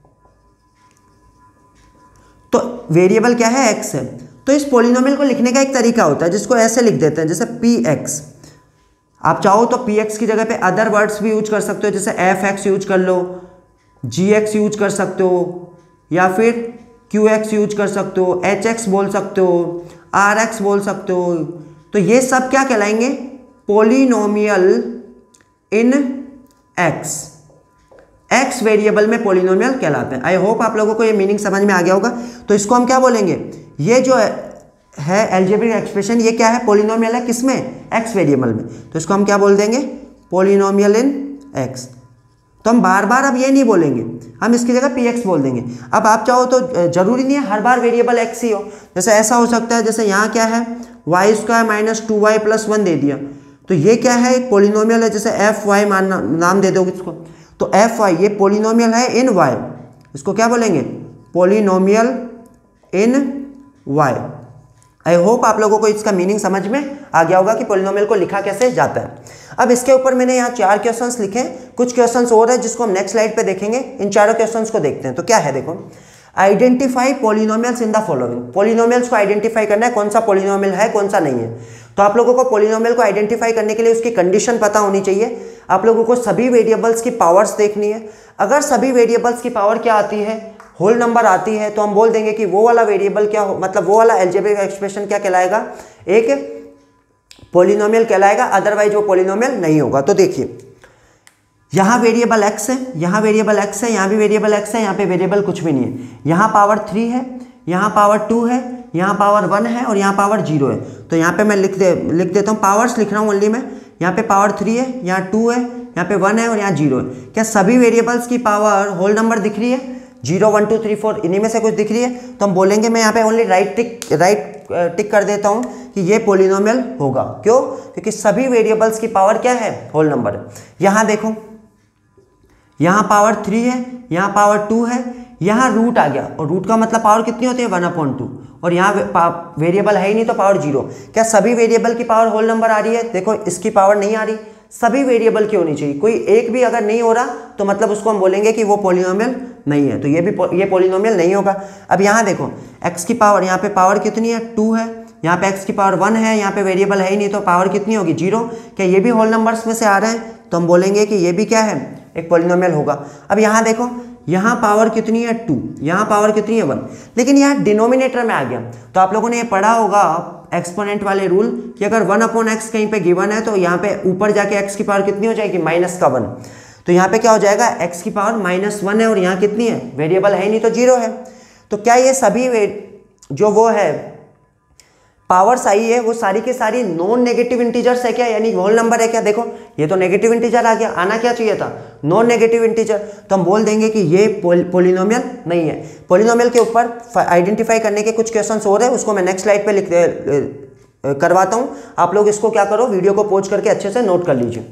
तो वेरिएबल क्या है, x है। तो इस पॉलिनोमियल को लिखने का एक तरीका होता है जिसको ऐसे लिख देते हैं, जैसे px। आप चाहो तो px की जगह पे अदर वर्ड्स भी यूज कर सकते हो, जैसे fx यूज कर लो, gx यूज कर सकते हो, या फिर qx यूज कर सकते हो, hx बोल सकते हो, rx बोल सकते हो। तो ये सब क्या कहलाएंगे, polynomial in x, x variable में पॉलिनोमियल कहलाते हैं। आई होप आप लोगों को ये मीनिंग समझ में आ गया होगा। तो इसको हम क्या बोलेंगे, ये जो है एल्जेब्रिक एक्सप्रेशन, ये क्या है, पॉलिनोमियल है, किसमें, x वेरिएबल में। तो इसको हम क्या बोल देंगे, पॉलिनोमियल इन x। तो हम बार बार अब ये नहीं बोलेंगे, हम इसकी जगह px बोल देंगे। अब आप चाहो तो जरूरी नहीं है हर बार वेरिएबल x ही हो, जैसे ऐसा हो सकता है, जैसे यहाँ क्या है, y² माइनस 2y प्लस 1 दे दिया, तो ये क्या है, एक पॉलिनोमियल है, जैसे fy नाम दे दोगे इसको, तो fy ये पॉलिनोमियल है इन y, इसको क्या बोलेंगे, polynomial in y। I hope आप लोगों को इसका मीनिंग समझ में आ गया होगा कि पॉलिनोमियल को लिखा कैसे जाता है। अब इसके ऊपर मैंने यहाँ 4 क्वेश्चंस लिखे हैं, कुछ क्वेश्चंस और है जिसको हम नेक्स्ट स्लाइड पे देखेंगे। इन चारों क्वेश्चंस को देखते हैं। तो क्या है, देखो, identify polynomials in the following. Polynomials को आइडेंटिफाई करना है, कौन सा पॉलिनोमियल है कौन सा नहीं है। तो आप लोगों को पॉलिनोमियल को आइडेंटिफाई करने के लिए उसकी कंडीशन पता होनी चाहिए। आप लोगों को सभी वेरिएबल्स की पावर्स देखनी है। अगर सभी वेरिएबल्स की पावर क्या आती है, होल नंबर आती है, तो हम बोल देंगे कि वो वाला वेरिएबल क्या हो, मतलब वो वाला एल्जेब्रिक एक्सप्रेशन क्या कहलाएगा, एक पॉलिनोमियल कहलाएगा, अदरवाइज वो पॉलिनोमियल नहीं होगा। तो देखिए, यहाँ वेरिएबल x है, यहाँ वेरिएबल x है, यहाँ भी वेरिएबल x है, यहाँ पे वेरिएबल कुछ भी नहीं है। यहाँ पावर 3 है, यहाँ पावर 2 है, यहाँ पावर 1 है और यहाँ पावर 0 है। तो यहाँ पे मैं लिख देता हूँ, पावर्स लिख रहा हूँ ओनली मैं। यहाँ पे पावर 3 है, यहाँ 2 है, यहाँ पे 1 है और यहाँ 0 है। क्या सभी वेरिएबल्स की पावर होल नंबर दिख रही है, 0 1 2 3 4 इन्हीं में से कुछ दिख रही है, तो हम बोलेंगे, मैं यहाँ पे ओनली राइट टिक कर देता हूँ कि ये पॉलिनोमियल होगा। क्यों, क्योंकि सभी वेरिएबल्स की पावर क्या है, होल नंबर है। यहाँ देखो, यहाँ पावर 3 है, यहाँ पावर 2 है, यहाँ रूट आ गया, और रूट का मतलब पावर कितनी होती है, 1/2, और यहाँ वेरिएबल है ही नहीं तो पावर 0। क्या सभी वेरिएबल की पावर होल नंबर आ रही है, देखो इसकी पावर नहीं आ रही, सभी वेरिएबल की होनी चाहिए। कोई एक भी अगर नहीं हो रहा तो मतलब उसको हम बोलेंगे कि वो पॉलिनोमियल नहीं है, तो ये पॉलिनोमियल नहीं होगा। अब यहाँ देखो, x की पावर, यहाँ पे पावर कितनी है, 2 है, यहाँ पे x की पावर 1 है, यहाँ पे वेरिएबल है ही नहीं तो पावर कितनी होगी, 0। क्या ये भी होल नंबर्स में से आ रहे हैं, तो हम बोलेंगे कि ये भी क्या है, एक पॉलिनोमियल होगा। अब यहाँ देखो, यहाँ पावर कितनी है, 2, यहाँ पावर कितनी है, 1, लेकिन यहाँ डिनोमिनेटर में आ गया। तो आप लोगों ने ये पढ़ा होगा एक्सपोनेंट वाले रूल कि अगर 1/x कहीं पे गिवन है तो यहाँ पे ऊपर जाके x की पावर कितनी हो जाएगी, -1। तो यहाँ पे क्या हो जाएगा, x की पावर -1 है और यहाँ कितनी है, वेरिएबल है ही नहीं तो 0 है। तो क्या ये सभी जो वो है पावर्स आई है वो सारी की सारी नॉन नेगेटिव इंटीजर्स है क्या, यानी होल नंबर है क्या। देखो ये तो नेगेटिव इंटीजर आ गया, आना क्या चाहिए था, नॉन नेगेटिव इंटीजर। तो हम बोल देंगे कि ये पॉलिनोमियल नहीं है। पॉलिनोमियल के ऊपर आइडेंटिफाई करने के कुछ क्वेश्चंस और है, उसको मैं नेक्स्ट स्लाइड पे करवाता हूँ। आप लोग इसको क्या करो, वीडियो को पॉज करके अच्छे से नोट कर लीजिए।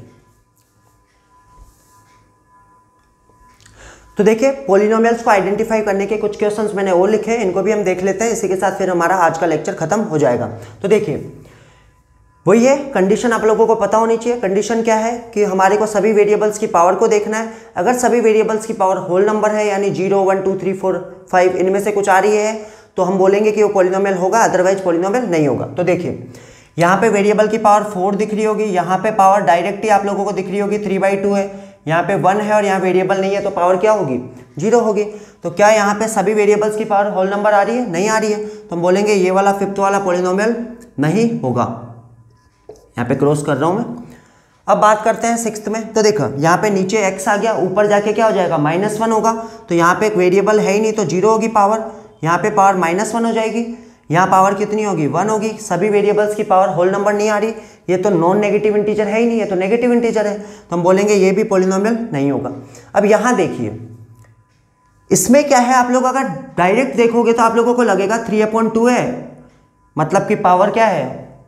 तो देखिए, पॉलिनोमियल्स को आइडेंटिफाई करने के कुछ क्वेश्चंस मैंने और लिखे हैं, इनको भी हम देख लेते हैं। इसी के साथ फिर हमारा आज का लेक्चर खत्म हो जाएगा। तो देखिए, वही है कंडीशन, आप लोगों को पता होनी चाहिए। कंडीशन क्या है कि हमारे को सभी वेरिएबल्स की पावर को देखना है। अगर सभी वेरिएबल्स की पावर होल नंबर है, यानी 0 1 2 3 4 5 इनमें से कुछ आ रही है, तो हम बोलेंगे कि वो पॉलिनोमियल होगा, अदरवाइज पॉलिनोमियल नहीं होगा। तो देखिए, यहाँ पे वेरिएबल की पावर 4 दिख रही होगी, यहाँ पे पावर डायरेक्ट ही आप लोगों को दिख रही होगी 3/2 है, यहाँ पे 1 है और यहाँ वेरिएबल नहीं है तो पावर क्या होगी, 0 होगी। तो क्या यहाँ पे सभी वेरिएबल्स की पावर होल नंबर आ रही है, नहीं आ रही है, तो हम बोलेंगे ये वाला 5th वाला पॉलिनोमियल नहीं होगा। यहाँ पे क्रॉस कर रहा हूँ मैं। अब बात करते हैं 6th में। तो देखो, यहाँ पे नीचे x आ गया, ऊपर जाके क्या हो जाएगा, -1 होगा। तो यहाँ पे एक वेरिएबल है ही नहीं तो 0 होगी पावर, यहाँ पे पावर -1 हो जाएगी, यहाँ पावर कितनी होगी, 1 होगी। सभी वेरिएबल्स की पावर होल नंबर नहीं आ रही, ये तो नॉन नेगेटिव इंटीजर है ही नहीं, ये तो नेगेटिव इंटीजर है, तो हम बोलेंगे ये भी पॉलिनोमियल नहीं होगा। अब यहाँ देखिए, इसमें क्या है, आप लोग अगर डायरेक्ट देखोगे तो आप लोगों को लगेगा 3/2 है, मतलब कि पावर क्या है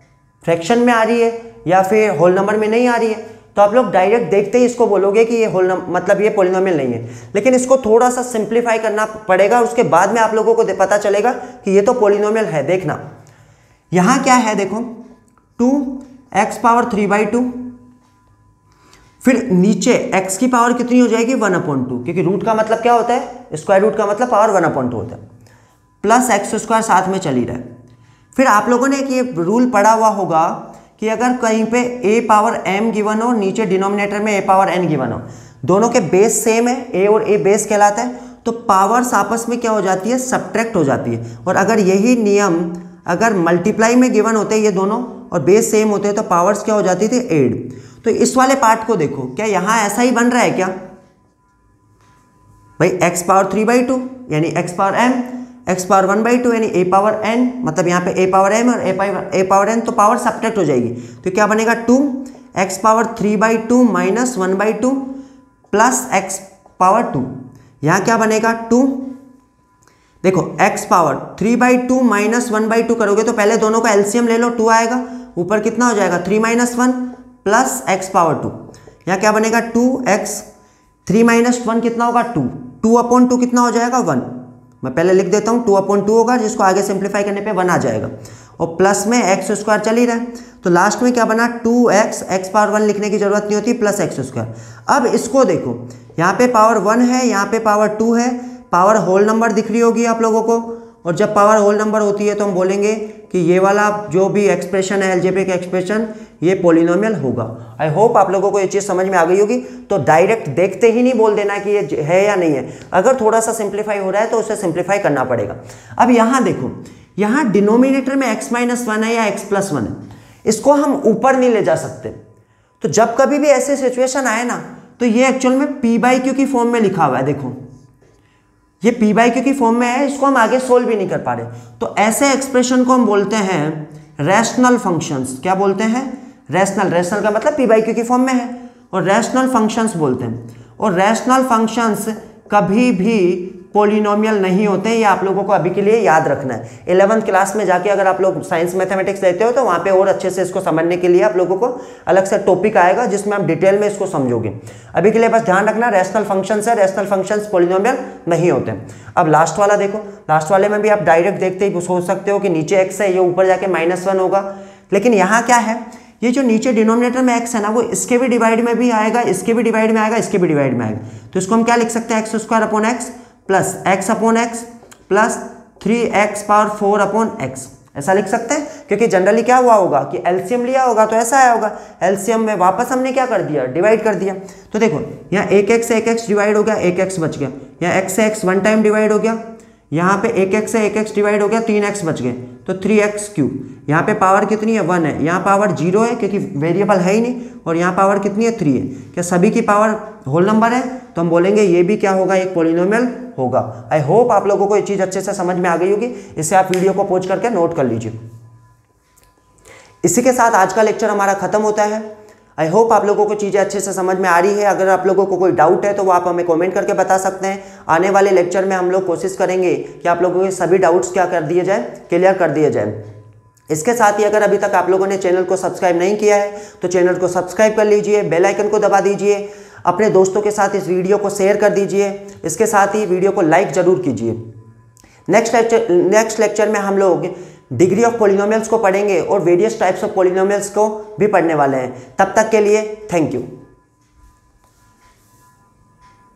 फ्रैक्शन में आ रही है या फिर होल नंबर में नहीं आ रही है, तो आप लोग डायरेक्ट देखते ही इसको बोलोगे कि ये होल नंबर मतलब ये पॉलिनोमियल नहीं है। लेकिन इसको थोड़ा सा सिंप्लीफाई करना पड़ेगा, उसके बाद में आप लोगों को पता चलेगा कि ये तो पॉलिनोमियल है। देखना यहाँ क्या है, देखो 2x पावर 3/2, फिर नीचे x की पावर कितनी हो जाएगी 1/2, क्योंकि रूट का मतलब क्या होता है, स्क्वायर रूट का मतलब पावर 1/2 होता है, प्लस x² साथ में चल ही रहा है। फिर आप लोगों ने एक ये रूल पढ़ा हुआ होगा कि अगर कहीं पे a पावर m गिवन हो, नीचे डिनोमिनेटर में a पावर n गिवन हो, दोनों के बेस सेम है, a और a बेस कहलाता है, तो पावर्स आपस में क्या हो जाती है, सब्ट्रैक्ट हो जाती है। और अगर यही नियम अगर मल्टीप्लाई में गिवन होते हैं ये दोनों और बेस सेम होते हैं तो पावर्स क्या हो जाती थी, एड। तो इस वाले पार्ट को देखो, क्या यहाँ ऐसा ही बन रहा है क्या भाई, x पावर 3/2 यानी x power m, x power 1/2 यानी a पावर n, मतलब यहाँ पे a पावर m और a पावर n, तो पावर सब्ट्रैक्ट हो जाएगी। तो क्या बनेगा 2x power 3/2 minus 1/2 plus x power 2, यहाँ क्या बनेगा 2, देखो x पावर 3/2 माइनस 1/2 करोगे तो पहले दोनों का एलसीएम ले लो, 2 आएगा, ऊपर कितना हो जाएगा 3 - 1 प्लस x पावर 2, यहाँ क्या बनेगा 2x, 3 - 1 कितना होगा 2, 2/2 कितना हो जाएगा 1, मैं पहले लिख देता हूँ 2/2 होगा, जिसको आगे सिंप्लीफाई करने पे 1 आ जाएगा, और प्लस में x² चल ही रहा है, तो लास्ट में क्या बना 2x, x पावर 1 लिखने की जरूरत नहीं होती, प्लस x²। अब इसको देखो, यहाँ पे पावर 1 है, यहाँ पे पावर 2 है, पावर होल नंबर दिख रही होगी आप लोगों को, और जब पावर होल नंबर होती है तो हम बोलेंगे कि ये वाला जो भी एक्सप्रेशन है, अलजेब्रिक एक्सप्रेशन, ये पॉलिनोमियल होगा। आई होप आप लोगों को ये चीज़ समझ में आ गई होगी। तो डायरेक्ट देखते ही नहीं बोल देना कि ये है या नहीं है, अगर थोड़ा सा सिंप्लीफाई हो रहा है तो उसे सिंप्लीफाई करना पड़ेगा। अब यहाँ देखो, यहाँ डिनोमिनेटर में x - 1 है या x + 1 है, इसको हम ऊपर नहीं ले जा सकते। तो जब कभी भी ऐसे सिचुएशन आए ना, तो ये एक्चुअल में p/q की फॉर्म में लिखा हुआ है, देखो ये p/q की फॉर्म में है, इसको हम आगे सोल्व भी नहीं कर पा रहे। तो ऐसे एक्सप्रेशन को हम बोलते हैं रैशनल फंक्शंस। क्या बोलते हैं, रैशनल। रैशनल का मतलब p/q की फॉर्म में है, और रैशनल फंक्शंस बोलते हैं। और रैशनल फंक्शंस कभी भी पॉलिनोमियल नहीं होते, ये आप लोगों को अभी के लिए याद रखना है। 11th क्लास में जाके अगर आप लोग साइंस मैथमेटिक्स लेते हो तो वहाँ पे और अच्छे से इसको समझने के लिए आप लोगों को अलग से टॉपिक आएगा जिसमें आप डिटेल में इसको समझोगे। अभी के लिए बस ध्यान रखना, रैशनल फंक्शंस है, रैशनल फंक्शंस पॉलिनोमियल नहीं होते। अब लास्ट वाला देखो, लास्ट वाले में भी आप डायरेक्ट देखते ही सोच सकते हो कि नीचे x है, ये ऊपर जाके -1 होगा, लेकिन यहाँ क्या है, ये जो नीचे डिनोमिनेटर में x है ना, वो इसके भी डिवाइड में भी आएगा, इसके भी डिवाइड में आएगा, इसके भी डिवाइड में आएगा। तो इसको हम क्या लिख सकते हैं, x² plus x plus 3x power 4 ऐसा लिख सकते हैं। क्योंकि जनरली क्या हुआ होगा कि एलसीएम लिया होगा तो ऐसा आया होगा, एलसीएम में वापस हमने क्या कर दिया, डिवाइड कर दिया। तो देखो यहाँ 1x से 1x डिवाइड हो गया, 1x बच गया, यहाँ x से x 1 टाइम डिवाइड हो गया, यहाँ पे 1x से 1x डिवाइड हो गया, 3x बच गए, तो 3x³। यहाँ पे पावर कितनी है 1 है, यहाँ पावर 0 है क्योंकि वेरिएबल है ही नहीं, और यहाँ पावर कितनी है 3 है। क्या सभी की पावर होल नंबर है, तो हम बोलेंगे ये भी क्या होगा, एक पॉलिनोमियल होगा। आई होप आप लोगों को ये चीज़ अच्छे से समझ में आ गई होगी। इससे आप वीडियो को पॉज करके नोट कर लीजिए। इसी के साथ आज का लेक्चर हमारा खत्म होता है। आई होप आप लोगों को चीज़ें अच्छे से समझ में आ रही है। अगर आप लोगों को कोई डाउट है तो वो आप हमें कमेंट करके बता सकते हैं। आने वाले लेक्चर में हम लोग कोशिश करेंगे कि आप लोगों के सभी डाउट्स क्या कर दिए जाए, क्लियर कर दिए जाए। इसके साथ ही अगर अभी तक आप लोगों ने चैनल को सब्सक्राइब नहीं किया है तो चैनल को सब्सक्राइब कर लीजिए, बेल आइकन को दबा दीजिए, अपने दोस्तों के साथ इस वीडियो को शेयर कर दीजिए। इसके साथ ही वीडियो को लाइक जरूर कीजिए। नेक्स्ट लेक्चर में हम लोग डिग्री ऑफ पॉलिनोमियल्स को पढ़ेंगे और वेरियस टाइप्स ऑफ पॉलिनोमियल्स को भी पढ़ने वाले हैं। तब तक के लिए थैंक यू।